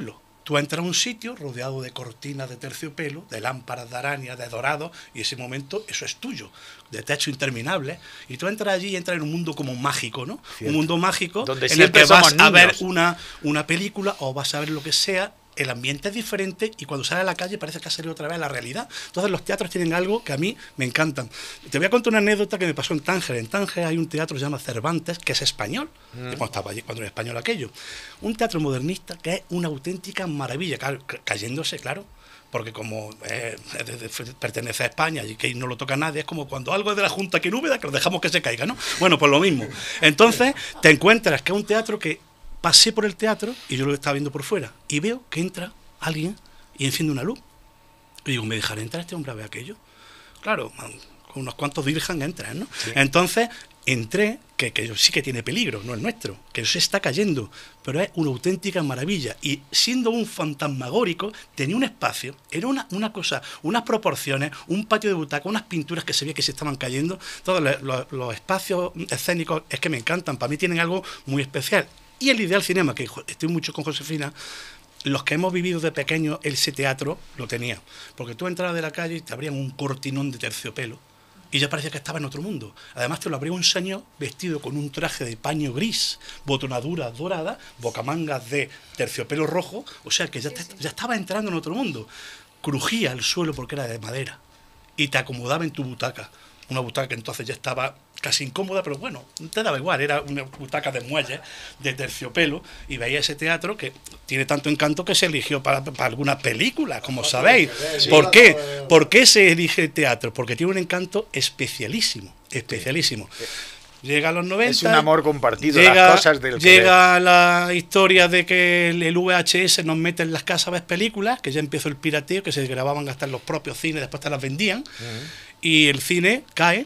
Tú entras a un sitio rodeado de cortinas de terciopelo, de lámparas de araña, de dorados, y ese momento eso es tuyo, de techo interminable, y tú entras allí y entras en un mundo como mágico, ¿no? Cierto. Un mundo mágico donde en el que vas niños. a ver una, una película o vas a ver lo que sea. El ambiente es diferente y cuando sales a la calle parece que ha salido otra vez a la realidad. Entonces los teatros tienen algo que a mí me encantan. Te voy a contar una anécdota que me pasó en Tánger. En Tánger hay un teatro que se llama Cervantes, que es español, mm. cuando estaba allí, cuando era español aquello. Un teatro modernista que es una auténtica maravilla, claro, cayéndose, claro, porque como eh, pertenece a España y que no lo toca nadie, es como cuando algo es de la Junta aquí en Úbeda, que lo dejamos que se caiga, ¿no? Bueno, pues lo mismo. Entonces te encuentras que es un teatro que pasé por el teatro y yo lo estaba viendo por fuera y veo que entra alguien y enciende una luz. Y digo, ¿me dejará entrar este hombre a ver aquello? Claro, con unos cuantos virgen entran, ¿no? Sí. Entonces entré, que, que sí que tiene peligro, no el nuestro, que se está cayendo, pero es una auténtica maravilla. Y siendo un fantasmagórico, tenía un espacio, era una, una cosa, unas proporciones, un patio de butaca, unas pinturas que se veía que se estaban cayendo. Todos los, los, los espacios escénicos es que me encantan, para mí tienen algo muy especial. Y el Ideal Cinema, que estoy mucho con Josefina, los que hemos vivido de pequeño ese teatro lo tenía. Porque tú entrabas de la calle y te abrían un cortinón de terciopelo y ya parecía que estaba en otro mundo. Además te lo abría un señor vestido con un traje de paño gris, botonaduras doradas, bocamangas de terciopelo rojo, o sea que ya, te, ya estaba entrando en otro mundo. Crujía el suelo porque era de madera y te acomodaba en tu butaca. Una butaca que entonces ya estaba casi incómoda, pero bueno, te daba igual, era una butaca de muelle, de terciopelo, y veía ese teatro que tiene tanto encanto que se eligió para, para algunas películas, como sabéis. ¿Por qué? ¿Por qué se elige el teatro? Porque tiene un encanto especialísimo, especialísimo. Llega a los noventa... Es un amor compartido, llega, las cosas del Llega que la historia de que el, el V H S nos mete en las casas a ver películas, que ya empezó el pirateo, que se grababan hasta en los propios cines, después te las vendían, uh-huh. y el cine cae,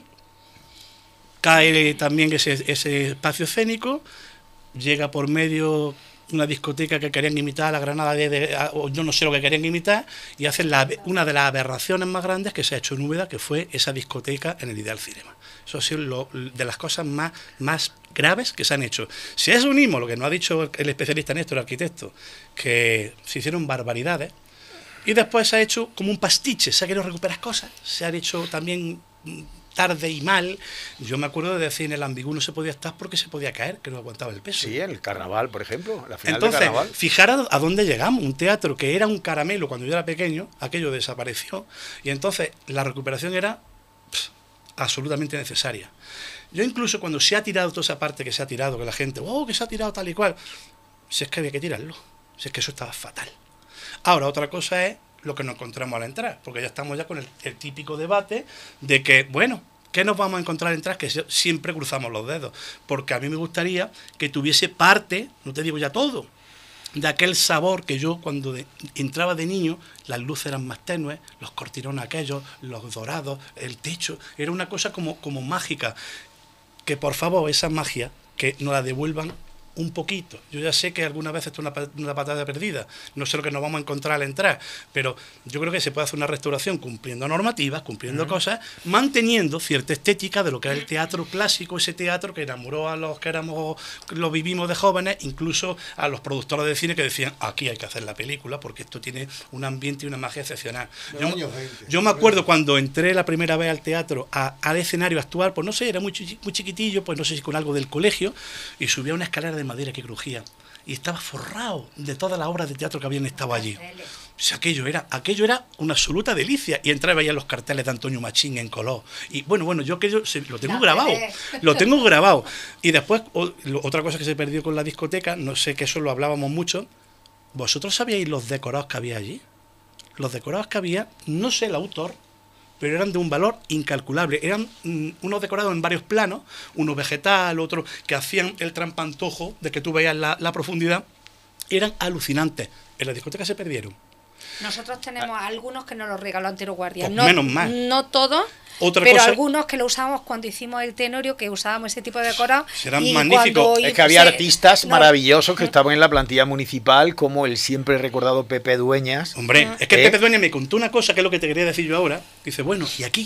cae también ese, ese espacio escénico, llega por medio una discoteca que querían imitar a la Granada de, de a, o yo no sé lo que querían imitar, y hacen la, una de las aberraciones más grandes que se ha hecho en Úbeda, que fue esa discoteca en el Ideal Cinema. Eso ha sido lo, de las cosas más, más graves que se han hecho. Si a eso unimos lo que nos ha dicho el especialista en esto, el arquitecto, que se hicieron barbaridades, y después se ha hecho como un pastiche, se ha querido recuperar cosas, se han hecho también tarde y mal. Yo me acuerdo de decir en el Ambigú no se podía estar porque se podía caer, que no aguantaba el peso. Sí, en el carnaval, por ejemplo, la final Entonces, de carnaval. fijaros a dónde llegamos. Un teatro que era un caramelo cuando yo era pequeño, aquello desapareció, y entonces la recuperación era pff, absolutamente necesaria. Yo incluso cuando se ha tirado toda esa parte que se ha tirado, que la gente, oh, que se ha tirado tal y cual, si es que había que tirarlo, si es que eso estaba fatal. Ahora, otra cosa es lo que nos encontramos al entrar, porque ya estamos ya con el, el típico debate de que, bueno, ¿qué nos vamos a encontrar al entrar? Que siempre cruzamos los dedos, porque a mí me gustaría que tuviese parte, no te digo ya todo, de aquel sabor que yo cuando de, entraba de niño, las luces eran más tenues, los cortinones aquellos, los dorados, el techo, era una cosa como, como mágica, que por favor esa magia, que nos la devuelvan un poquito. Yo ya sé que algunas veces esto es una, una patada perdida, no sé lo que nos vamos a encontrar al entrar, pero yo creo que se puede hacer una restauración cumpliendo normativas, cumpliendo uh-huh. cosas, manteniendo cierta estética de lo que es el teatro clásico, ese teatro que enamoró a los que éramos, lo vivimos de jóvenes, incluso a los productores de cine que decían, aquí hay que hacer la película porque esto tiene un ambiente y una magia excepcional. Yo, yo me acuerdo cuando entré la primera vez al teatro, a, al escenario a actuar, pues no sé, era muy, muy chiquitillo, pues no sé si con algo del colegio, y subía una escalera de madera que crujía y estaba forrado de todas las obras de teatro que habían estado allí. O sea, aquello era, aquello era una absoluta delicia, y entraba ahí a los carteles de Antonio Machín en color, y bueno, bueno, yo aquello se, lo tengo grabado, lo tengo grabado, y después o, lo, otra cosa que se perdió con la discoteca, no sé, que eso lo hablábamos mucho, ¿vosotros sabíais los decorados que había allí? Los decorados que había, no sé el autor, pero eran de un valor incalculable. Eran mm, unos decorados en varios planos, uno vegetal, otro que hacían el trampantojo de que tú veías la, la profundidad. Eran alucinantes. En la discoteca se perdieron. Nosotros tenemos ah. algunos que nos los regaló Antero Guardia. Pues no, menos mal. No todos, Otra pero cosa, algunos que lo usamos cuando hicimos el Tenorio, que usábamos ese tipo de decorados. Serán magníficos. Es que había artistas no, maravillosos que estaban en la plantilla municipal, como el siempre recordado Pepe Dueñas. Hombre, uh-huh. es que ¿Eh? Pepe Dueñas me contó una cosa que es lo que te quería decir yo ahora. Dice, bueno, y aquí,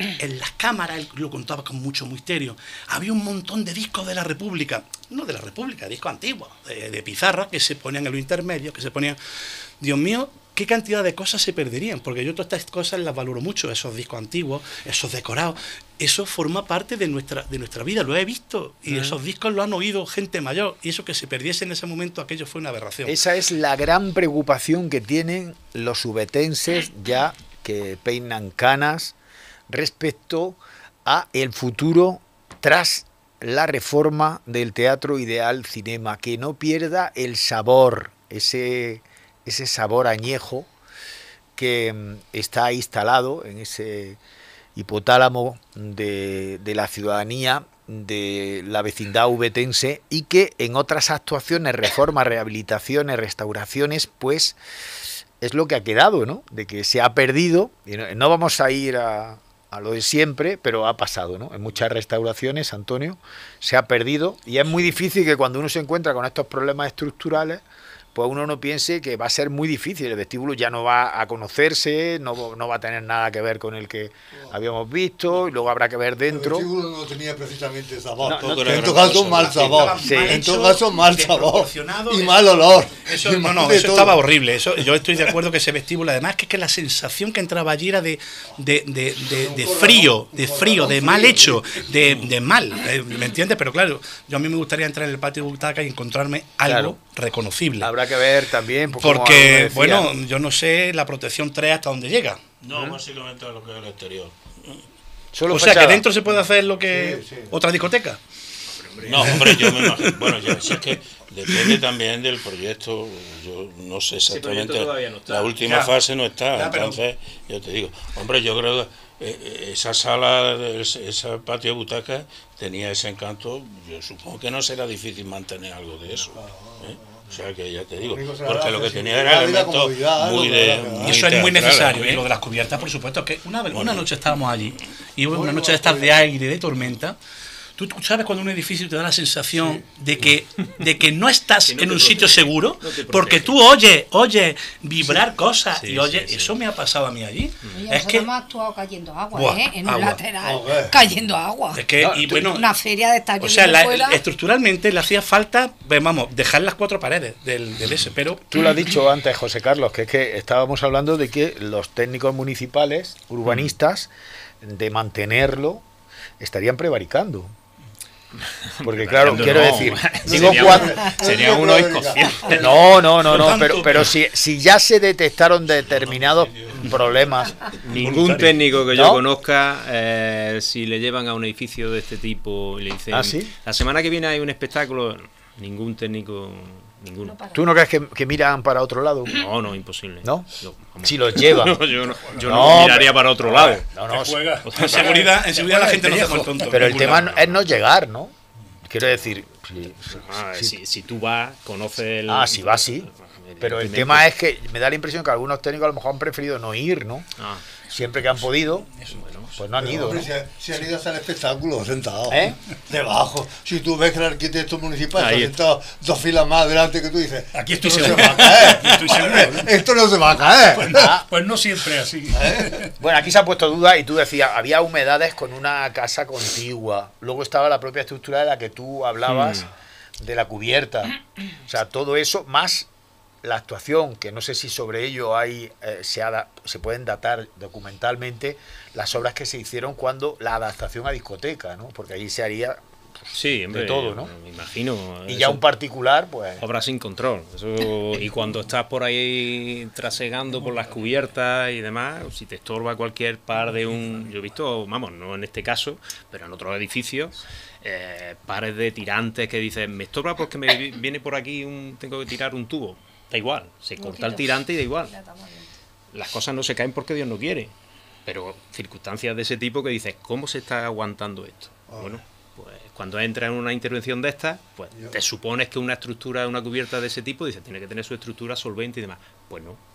en las cámaras, él lo contaba con mucho misterio, había un montón de discos de la República, no de la República, discos antiguos, de, de pizarra, que se ponían en los intermedios, que se ponían... Dios mío, qué cantidad de cosas se perderían, porque yo todas estas cosas las valoro mucho, esos discos antiguos, esos decorados, eso forma parte de nuestra de nuestra vida, lo he visto, y uh-huh. esos discos lo han oído gente mayor, y eso que se perdiese en ese momento, aquello fue una aberración. Esa es la gran preocupación que tienen los ubetenses ya que peinan canas respecto a el futuro tras la reforma del teatro y del cinema, que no pierda el sabor, ese... ese sabor añejo que está instalado en ese hipotálamo de, de la ciudadanía de la vecindad ubetense y que en otras actuaciones, reformas, rehabilitaciones, restauraciones, pues es lo que ha quedado, ¿no? De que se ha perdido, y no, no vamos a ir a, a lo de siempre, pero ha pasado, ¿no? En muchas restauraciones, Antonio, se ha perdido y es muy difícil que cuando uno se encuentra con estos problemas estructurales, pues uno no piense que va a ser muy difícil, el vestíbulo ya no va a conocerse, no, no va a tener nada que ver con el que habíamos visto, y luego habrá que ver dentro. El vestíbulo no tenía precisamente sabor, no, no, en todo caso mal sabor, sí. en todo caso mal sabor y mal olor. Eso, no, no, eso estaba horrible, eso, yo estoy de acuerdo que ese vestíbulo, además que es que la sensación que entraba allí era de, de, de, de, de frío, de frío, de mal hecho, de, de mal, ¿me entiendes? Pero claro, yo a mí me gustaría entrar en el patio de butaca y encontrarme algo claro. reconocible. Habrá que ver también pues, porque bueno, yo no sé la protección tres hasta dónde llega. No, ¿eh? Básicamente a lo que es el exterior. Solo o sea fachada. Que dentro se puede hacer lo que sí, sí. otra discoteca. No, hombre, yo me imagino, bueno, ya si es que depende también del proyecto, yo no sé exactamente, no está. La última ya. fase no está, ya, entonces pero... yo te digo, hombre, yo creo que eh, esa sala, esa patio de butacas tenía ese encanto, yo supongo que no será difícil mantener algo de eso, ¿eh? O sea que ya te digo, porque lo que tenía era elementos muy de... Y eso es muy necesario, y lo de las cubiertas, por supuesto, que una, una noche estábamos allí, y hubo una noche de estas de aire, de tormenta. Tú sabes cuando un edificio te da la sensación sí. de que de que no estás que no en un protege, sitio seguro, no porque tú oyes, oyes vibrar sí. cosas sí, y oyes, sí, sí. eso me ha pasado a mí allí. Oye, es que hemos actuado cayendo agua, Buah, ¿eh? En agua. Un lateral, oh, cayendo agua. Es que, no, y bueno, una feria de esta. O sea, la, estructuralmente le hacía falta, vamos, dejar las cuatro paredes del, del ese, pero... Tú lo has dicho antes, José Carlos, que es que estábamos hablando de que los técnicos municipales, urbanistas, de mantenerlo, estarían prevaricando. Porque claro, quiero no, decir, digo sería, cuando, sería uno inconsciente. No, no, no, no, pero, pero si, si ya se detectaron determinados problemas. Ningún técnico que yo ¿no? conozca, eh, si le llevan a un edificio de este tipo y le dicen, ¿ah, sí? La semana que viene hay un espectáculo, ningún técnico... Ninguno. ¿Tú no crees que, que miran para otro lado? No, no, imposible. ¿No? Yo, si los llevan. No, yo no, yo no, no miraría para otro lado. No, no, juega. En seguridad, en seguridad la gente no se hace el tonto. Pero el tema lado. es no llegar, ¿no? Quiero decir... Si, ah, si, si, si tú vas, conoces el... Ah, si vas, sí. Pero el tema es que me da la impresión que algunos técnicos a lo mejor han preferido no ir, ¿no? Ah. Siempre que han podido, eso, bueno, pues no han pero, ido. Hombre, ¿no? Si, si han ido a hacer el espectáculo sentados, ¿eh? Debajo. Si tú ves que el arquitecto municipal está sentado dos filas más adelante que tú dices, aquí estoy esto seguro. No se va a caer. Aquí estoy seguro. Esto no se va a caer. Pues no, pues no siempre así. ¿Eh? Bueno, aquí se ha puesto duda y tú decías, había humedades con una casa contigua. Luego estaba la propia estructura de la que tú hablabas, hmm. de la cubierta. O sea, todo eso más... La actuación, que no sé si sobre ello hay eh, se, ha, se pueden datar documentalmente las obras que se hicieron cuando la adaptación a discoteca, ¿no? Porque allí se haría pues, sí, hombre, de todo, ¿no? Me imagino. Y ya un particular, pues... Obras sin control. Eso, y cuando estás por ahí trasegando por las cubiertas y demás, si te estorba cualquier par de un... Yo he visto, vamos, no en este caso, pero en otros edificios... Eh, pares de tirantes que dicen, me estorba porque me viene por aquí, un tengo que tirar un tubo. Da igual, se corta el tirante y da igual. Las cosas no se caen porque Dios no quiere. Pero circunstancias de ese tipo que dices, ¿cómo se está aguantando esto? Oh. Bueno, pues cuando entras en una intervención de estas, pues te supones que una estructura, una cubierta de ese tipo, dices, tiene que tener su estructura solvente y demás. Pues no.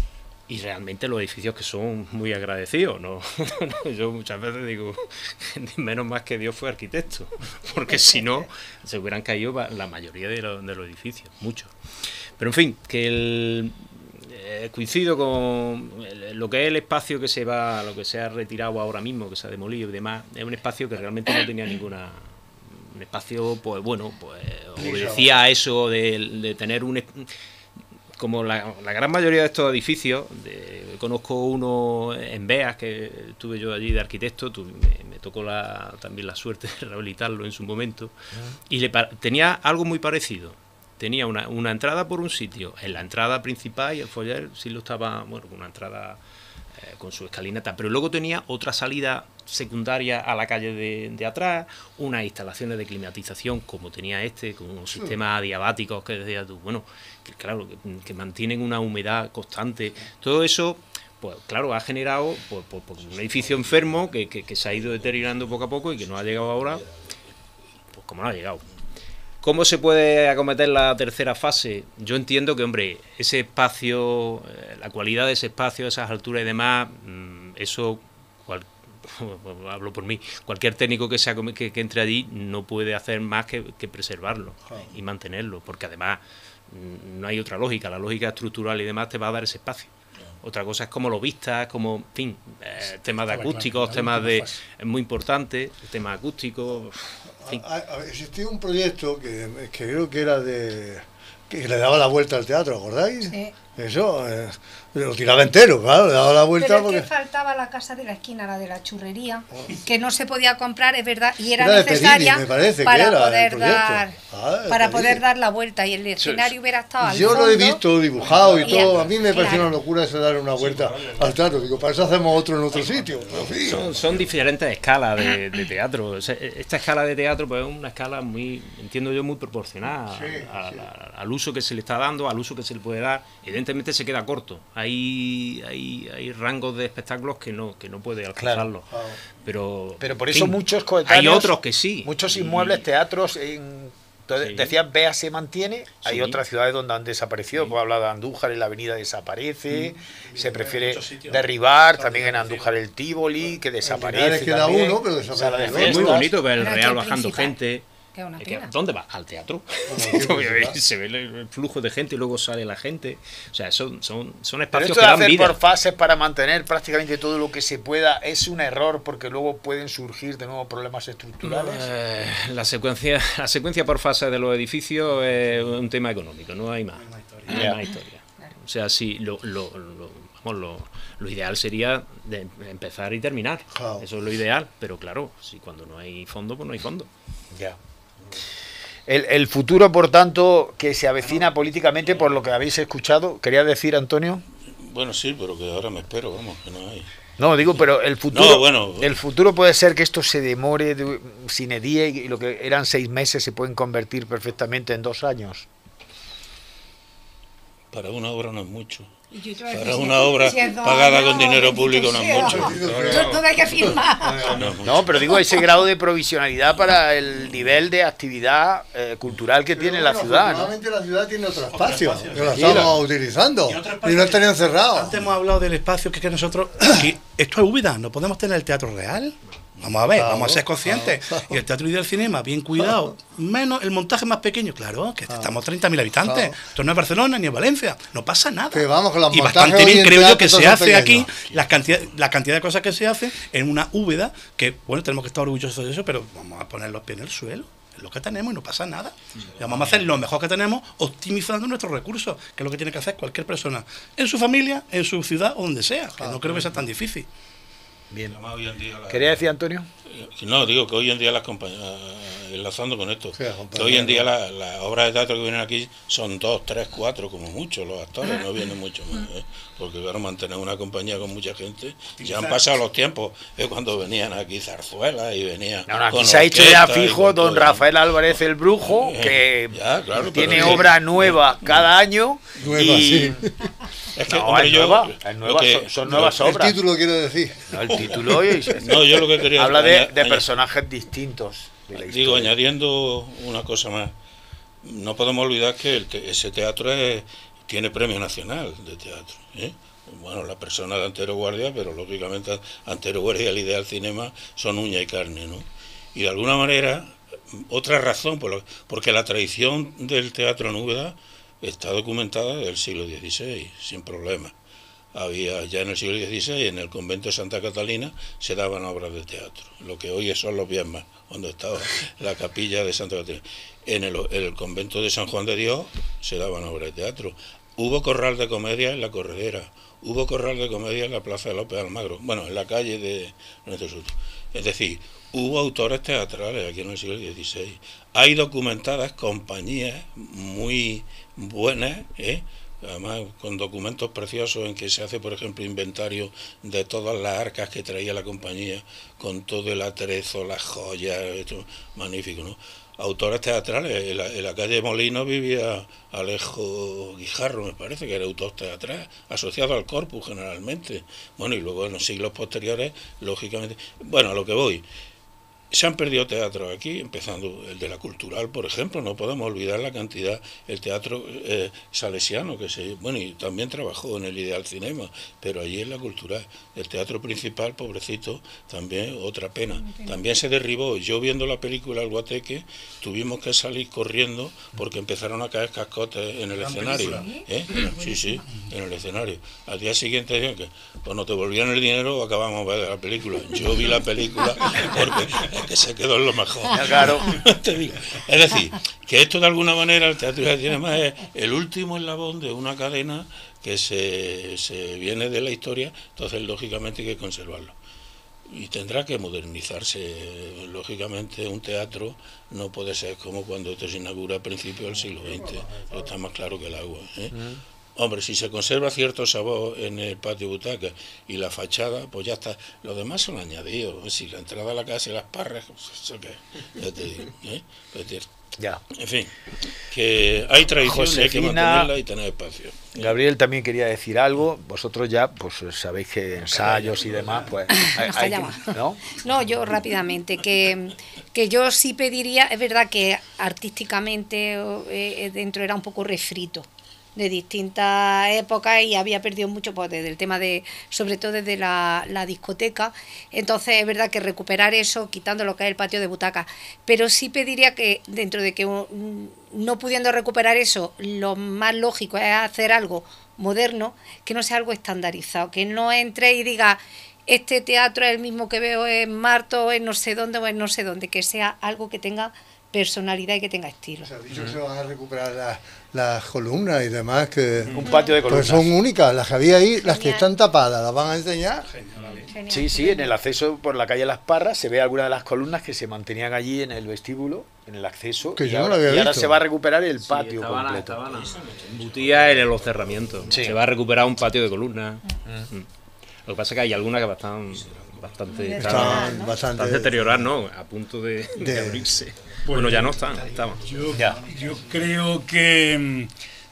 Y realmente los edificios que son muy agradecidos, ¿no? Yo muchas veces digo, menos más que Dios fue arquitecto, porque si no, se hubieran caído la mayoría de los, de los edificios, muchos. Pero en fin, que el, eh, coincido con lo que es el espacio que se va, lo que se ha retirado ahora mismo, que se ha demolido y demás. Es un espacio que realmente no tenía ninguna... Un espacio, pues bueno, pues obedecía a eso de, de tener un... Como la, la gran mayoría de estos edificios, de, conozco uno en Beas, que estuve yo allí de arquitecto, tuve, me, me tocó la, también la suerte de rehabilitarlo en su momento, y le, tenía algo muy parecido. Tenía una, una entrada por un sitio, en la entrada principal, y el foyer sí lo estaba, bueno, con una entrada eh, con su escalinata, pero luego tenía otra salida secundaria a la calle de, de atrás, unas instalaciones de climatización como tenía este, con unos sistemas adiabáticos que decías tú, bueno, que claro, que, que mantienen una humedad constante. Todo eso, pues claro, ha generado pues, pues, pues un edificio enfermo que, que, que se ha ido deteriorando poco a poco y que no ha llegado ahora, pues como no ha llegado. ¿Cómo se puede acometer la tercera fase? Yo entiendo que, hombre, ese espacio, eh, la cualidad de ese espacio, esas alturas y demás, mmm, eso, cual, hablo por mí, cualquier técnico que, sea, que, que entre allí no puede hacer más que, que preservarlo y mantenerlo, porque además no hay otra lógica, la lógica estructural y demás te va a dar ese espacio. Otra cosa es cómo lo vistas, como, en fin, eh, temas de acústicos, temas de... Es muy importante, temas acústicos... En fin. Existía un proyecto que, que creo que era de... que le daba la vuelta al teatro, ¿acordáis? Sí. Eso, eh, lo tiraba entero, claro, le daba la vuelta. Pero es porque... que faltaba la casa de la esquina, la de la churrería, oh. que no se podía comprar, es verdad, y era, era necesaria Perini, me parece, para, que era poder, dar, ah, para poder dar la vuelta, y el escenario hubiera estado al Yo fondo. lo he visto dibujado y, y todo, a mí me pareció claro. una locura eso de dar una vuelta sí, al teatro, digo, para eso hacemos otro en otro sitio. Sí. Son, son diferentes escalas de, de teatro, esta escala de teatro pues es una escala muy, entiendo yo, muy proporcional sí, a, sí. A, a, al uso que se le está dando, al uso que se le puede dar, evidentemente se queda corto. Hay, hay, hay rangos de espectáculos que no que no puede alcanzarlo, claro. pero pero por eso fin, muchos coetáneos, hay otros que sí, muchos inmuebles, y, teatros en, entonces, sí. decías Beas se mantiene, sí. hay otras ciudades donde han desaparecido, sí. pues habla de Andújar, en la avenida desaparece, sí. se prefiere derribar, también en Andújar el Tívoli, que desaparece, queda uno, pero desaparece. Es muy bonito ver el Real bajando gente. ¿Dónde va? Al teatro. Se ve el flujo de gente y luego sale la gente. O sea, son, son, son espacios esto que de dan hacer vida. Por fases para mantener prácticamente todo lo que se pueda es un error, porque luego pueden surgir de nuevo problemas estructurales. Eh, la secuencia la secuencia por fase de los edificios es un tema económico, no hay más. No hay historia. No hay más historia. O sea, sí, lo, lo, lo, vamos, lo, lo ideal sería de empezar y terminar. Oh. Eso es lo ideal, pero claro, si cuando no hay fondo, pues no hay fondo. Ya. El, el futuro, por tanto, que se avecina políticamente, por lo que habéis escuchado, ¿quería decir, Antonio? Bueno, sí, pero que ahora me espero, vamos, que no hay. No, digo, pero el futuro, no, bueno, el futuro puede ser que esto se demore de, sine die, y lo que eran seis meses se pueden convertir perfectamente en dos años. Para una obra no es mucho. Para una obra pagada con dinero público no es mucho. No hay que firmar. No, pero digo ese grado de provisionalidad para el nivel de actividad eh, cultural que tiene la ciudad. Normalmente la ciudad tiene otro espacio, que lo estamos utilizando y no estarían cerrados. Antes hemos hablado del espacio que, que nosotros... Que esto es Úbeda, ¿no podemos tener el teatro real? Vamos a ver, claro, vamos a ser conscientes. Claro. Y el teatro y del cinema, bien cuidado, menos el montaje más pequeño, claro, que claro. estamos treinta mil habitantes. Claro. Esto no es Barcelona ni es Valencia, no pasa nada. Que vamos, que los y bastante bien creo yo que se hace pequeños. Aquí, la cantidad, la cantidad de cosas que se hacen en una Úbeda, que bueno, tenemos que estar orgullosos de eso, pero vamos a poner los pies en el suelo. Es lo que tenemos y no pasa nada. Y vamos a hacer lo mejor que tenemos optimizando nuestros recursos, que es lo que tiene que hacer cualquier persona, en su familia, en su ciudad o donde sea, que no creo que sea tan difícil. Bien. ¿Quería decir, Antonio? No, digo que hoy en día las compañías, enlazando con esto, sí, que hoy en día las la obras de teatro que vienen aquí son dos, tres, cuatro, como mucho, los actores no vienen mucho más, ¿eh? Porque claro, mantener una compañía con mucha gente, ya han pasado los tiempos, es cuando venían aquí Zarzuela y venían... No, no, aquí se ha hecho ya fijo don todo, Rafael Álvarez el Brujo, que ya, claro, tiene obra nueva cada año. Nueva, y... sí. Es que, no, hombre, es yo, nueva, es nueva, que, son, son nuevas no, obras. El título quiero decir. No, el título es, no, yo lo que quería habla de, de personajes distintos de la digo, añadiendo una cosa más, no podemos olvidar que el te, ese teatro es, tiene premio nacional de teatro, ¿eh? Bueno, la persona de Antero Guardia, pero lógicamente Antero Guardia y el Ideal Cinema son uña y carne, ¿no? Y de alguna manera, otra razón, por lo, porque la tradición del teatro en Úbeda está documentada del siglo dieciséis, sin problema. Había ya en el siglo dieciséis, en el convento de Santa Catalina, se daban obras de teatro, lo que hoy son los Viesmas, cuando estaba la capilla de Santa Catalina. En el, el convento de San Juan de Dios se daban obras de teatro. Hubo corral de comedia en la Corredera, hubo corral de comedia en la Plaza de López Almagro, bueno, en la calle de Nuestro Soto. Es decir, hubo autores teatrales aquí en el siglo dieciséis. Hay documentadas compañías muy buenas, ¿eh? Además con documentos preciosos en que se hace, por ejemplo, inventario de todas las arcas que traía la compañía, con todo el atrezo, las joyas, esto magnífico, ¿no? Autores teatrales, en la, en la calle Molino vivía Alejo Guijarro, me parece, que era autor teatral, asociado al Corpus generalmente. Bueno, y luego en los siglos posteriores, lógicamente... Bueno, a lo que voy... Se han perdido teatros aquí, empezando el de la Cultural, por ejemplo, no podemos olvidar la cantidad, el teatro eh, salesiano, que se, bueno, y también trabajó en el Ideal Cinema, pero allí en la Cultural, el teatro principal, pobrecito, también otra pena. También se derribó, yo viendo la película El Guateque, tuvimos que salir corriendo porque empezaron a caer cascotes en el escenario. ¿Eh? Sí, sí, en el escenario. Al día siguiente decían que cuando te volvían el dinero acabamos de ver la película. Yo vi la película porque... que se quedó en lo mejor. Claro. Te digo. Es decir, que esto de alguna manera el teatro de Cinema es el último eslabón de una cadena que se, se viene de la historia, entonces lógicamente hay que conservarlo. Y tendrá que modernizarse, lógicamente un teatro no puede ser como cuando esto se inaugura a principios del siglo veinte, está más claro que el agua, ¿eh? Uh-huh. Hombre, si se conserva cierto sabor en el patio butaca y la fachada, pues ya está. Los demás son añadidos. Si la entrada a la casa y las parras, pues eso que ya te digo, ¿eh? Ya. En fin, que hay tradición y hay que mantenerla y tener espacio. Gabriel también quería decir algo. Vosotros ya, pues sabéis que ensayos y demás, pues... Hay, hay que, ¿no? No, yo rápidamente, que, que yo sí pediría, es verdad que artísticamente eh, dentro era un poco refrito, de distintas épocas y había perdido mucho pues, desde el tema de, sobre todo desde la, la discoteca. Entonces es verdad que recuperar eso, quitando lo que es el patio de butacas, pero sí pediría que dentro de que un, no pudiendo recuperar eso, lo más lógico es hacer algo moderno, que no sea algo estandarizado, que no entre y diga este teatro es el mismo que veo en Marto, en no sé dónde o en no sé dónde, que sea algo que tenga personalidad y que tenga estilo. Se ha dicho que se van a recuperar las, las columnas y demás, que un patio de columnas. Pues son únicas, las que había ahí, las que están tapadas, las van a enseñar. Genial. Sí, sí, en el acceso por la calle Las Parras se ve alguna de las columnas que se mantenían allí en el vestíbulo, en el acceso, que y, yo ahora, no lo había y ahora visto. se va a recuperar el sí, patio estaban, completo. Estaban embutidas en los cerramientos. Sí. Se va a recuperar un patio de columnas. Mm. Mm. Lo que pasa es que hay algunas que están bastante, están, ¿no? bastante, bastante deterioradas, ¿no? A punto de, de, de abrirse. Bueno, bueno, ya no están, estaban. Yo, yo creo que,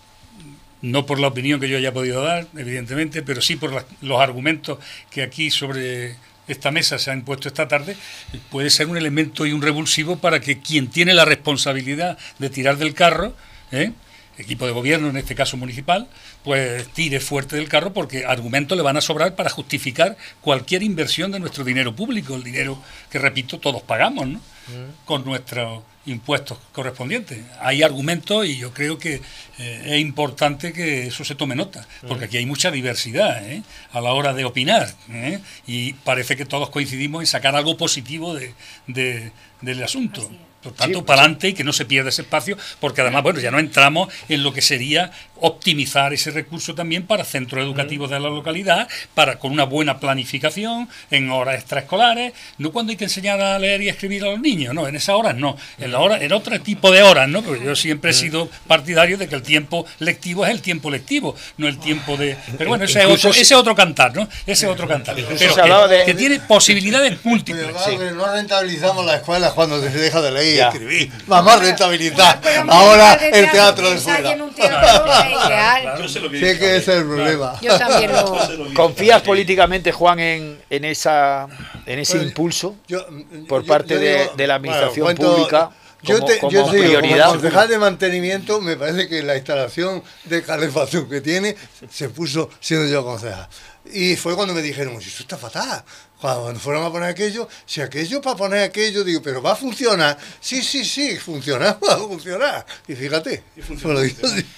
no por la opinión que yo haya podido dar, evidentemente, pero sí por la, los argumentos que aquí sobre esta mesa se han puesto esta tarde, puede ser un elemento y un revulsivo para que quien tiene la responsabilidad de tirar del carro, ¿eh? equipo de gobierno, en este caso municipal, pues tire fuerte del carro, porque argumentos le van a sobrar para justificar cualquier inversión de nuestro dinero público, el dinero que, repito, todos pagamos, ¿no? Mm. Con nuestros impuestos correspondientes. Hay argumentos y yo creo que eh, es importante que eso se tome nota, porque aquí hay mucha diversidad, ¿eh? a la hora de opinar, ¿eh? y parece que todos coincidimos en sacar algo positivo de, de, del asunto. Por tanto, sí, para adelante y que no se pierda ese espacio, porque además, bueno, ya no entramos en lo que sería optimizar ese recurso también para centros educativos de la localidad, para con una buena planificación, en horas extraescolares, no cuando hay que enseñar a leer y a escribir a los niños, no, en esas horas no, en la hora, en otro tipo de horas, ¿no? Porque yo siempre he sido partidario de que el tiempo lectivo es el tiempo lectivo, no el tiempo de... Pero bueno, ese es otro, ese es otro cantar, ¿no? Ese es otro cantar. Pero que, de... que tiene posibilidades múltiples. Pero, claro, sí. No rentabilizamos las escuelas cuando se deja de leer y escribir. Vamos a rentabilizar ahora el teatro de fuera. Claro, sí, que ese es el problema. Yo también lo... ¿Confías políticamente, Juan, en, en, esa, en ese pues, impulso yo, por yo, parte yo digo, de, de la administración bueno, cuento, pública como, yo te, como yo te digo, prioridad? Como concejal de mantenimiento, me parece que la instalación de calefacción que tiene se puso siendo yo concejal. Y fue cuando me dijeron, esto está fatal. Cuando fueron a poner aquello, si aquello para poner aquello, digo, pero va a funcionar. Sí, sí, sí, funcionar, va a funcionar. Y fíjate, me lo digo así.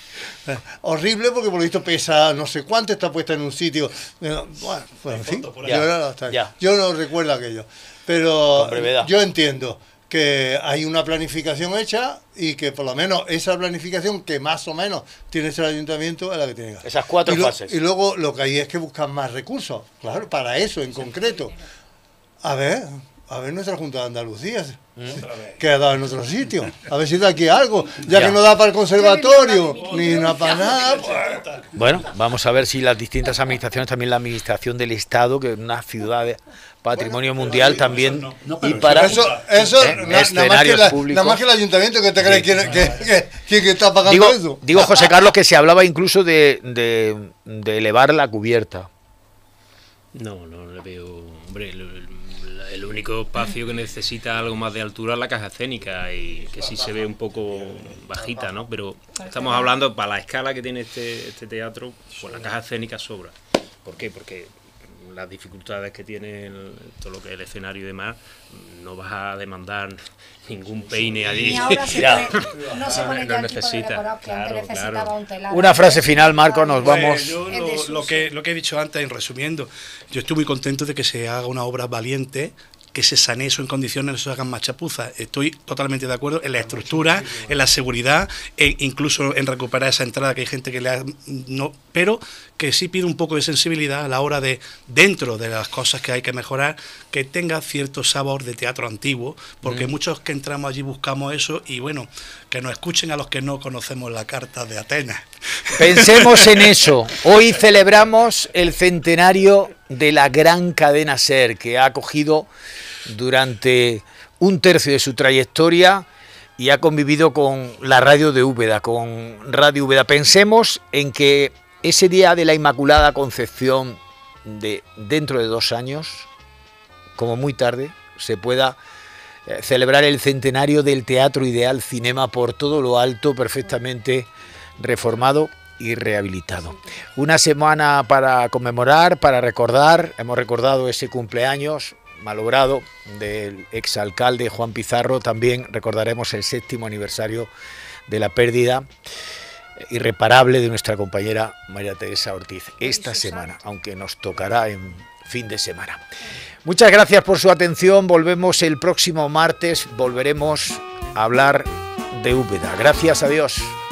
Eh, horrible porque por lo visto pesa no sé cuánto, está puesta en un sitio. Bueno, bueno en fin, yo, no, yo no recuerdo aquello. Pero yo entiendo que hay una planificación hecha y que por lo menos esa planificación que más o menos tiene ese ayuntamiento es la que tiene que hacer. Esas cuatro y lo, fases. Y luego lo que hay es que buscar más recursos, claro, para eso en concreto. A ver, a ver nuestra Junta de Andalucía, ¿Mm? que ha dado en otro sitio. A ver si da aquí algo, ya, ya. que no da para el conservatorio, ni nada para nada. Pues. Bueno, vamos a ver si las distintas administraciones, también la administración del Estado, que es una ciudad patrimonio bueno, mundial ahí, también, no, no, y para eso, eso ¿eh? na, nada, más que la, nada más que el ayuntamiento que te cree que, que, que, que, que está pagando digo, eso. Digo, José Carlos, que se hablaba incluso de, de, de elevar la cubierta. No, no le veo, hombre, el, el, el único espacio que necesita algo más de altura es la caja escénica, y que sí se ve un poco bajita, ¿no? Pero estamos hablando, para la escala que tiene este, este teatro, pues la caja escénica sobra. ¿Por qué? Porque las dificultades que tiene el, todo lo que es el escenario y demás, no vas a demandar ningún peine allí. Y ahora se ya. pone, no se pone ya no necesita, que claro, necesitaba claro. un telado. Una frase final, Marco, nos pues vamos. Yo lo, lo, que, lo que he dicho antes, en resumiendo, yo estoy muy contento de que se haga una obra valiente, que se sanee eso en condiciones, no se hagan más chapuzas. Estoy totalmente de acuerdo en la estructura, en la seguridad, e incluso en recuperar esa entrada que hay gente que le ha... No, pero que sí pide un poco de sensibilidad a la hora de, dentro de las cosas que hay que mejorar, que tenga cierto sabor de teatro antiguo, porque mm. muchos que entramos allí buscamos eso, y bueno, que nos escuchen a los que no conocemos la Carta de Atenas. Pensemos en eso. Hoy celebramos el centenario de la gran cadena SER, que ha acogido durante un tercio de su trayectoria y ha convivido con la radio de Úbeda, con Radio Úbeda. Pensemos en que ese día de la Inmaculada Concepción, de dentro de dos años, como muy tarde, se pueda eh, celebrar el centenario del Teatro Ideal Cinema por todo lo alto, perfectamente reformado y rehabilitado. Una semana para conmemorar, para recordar. Hemos recordado ese cumpleaños malogrado del exalcalde Juan Pizarro. También recordaremos el séptimo aniversario de la pérdida irreparable de nuestra compañera María Teresa Ortiz esta semana, aunque nos tocará en fin de semana. Muchas gracias por su atención. Volvemos el próximo martes, volveremos a hablar de Úbeda. Gracias a Dios.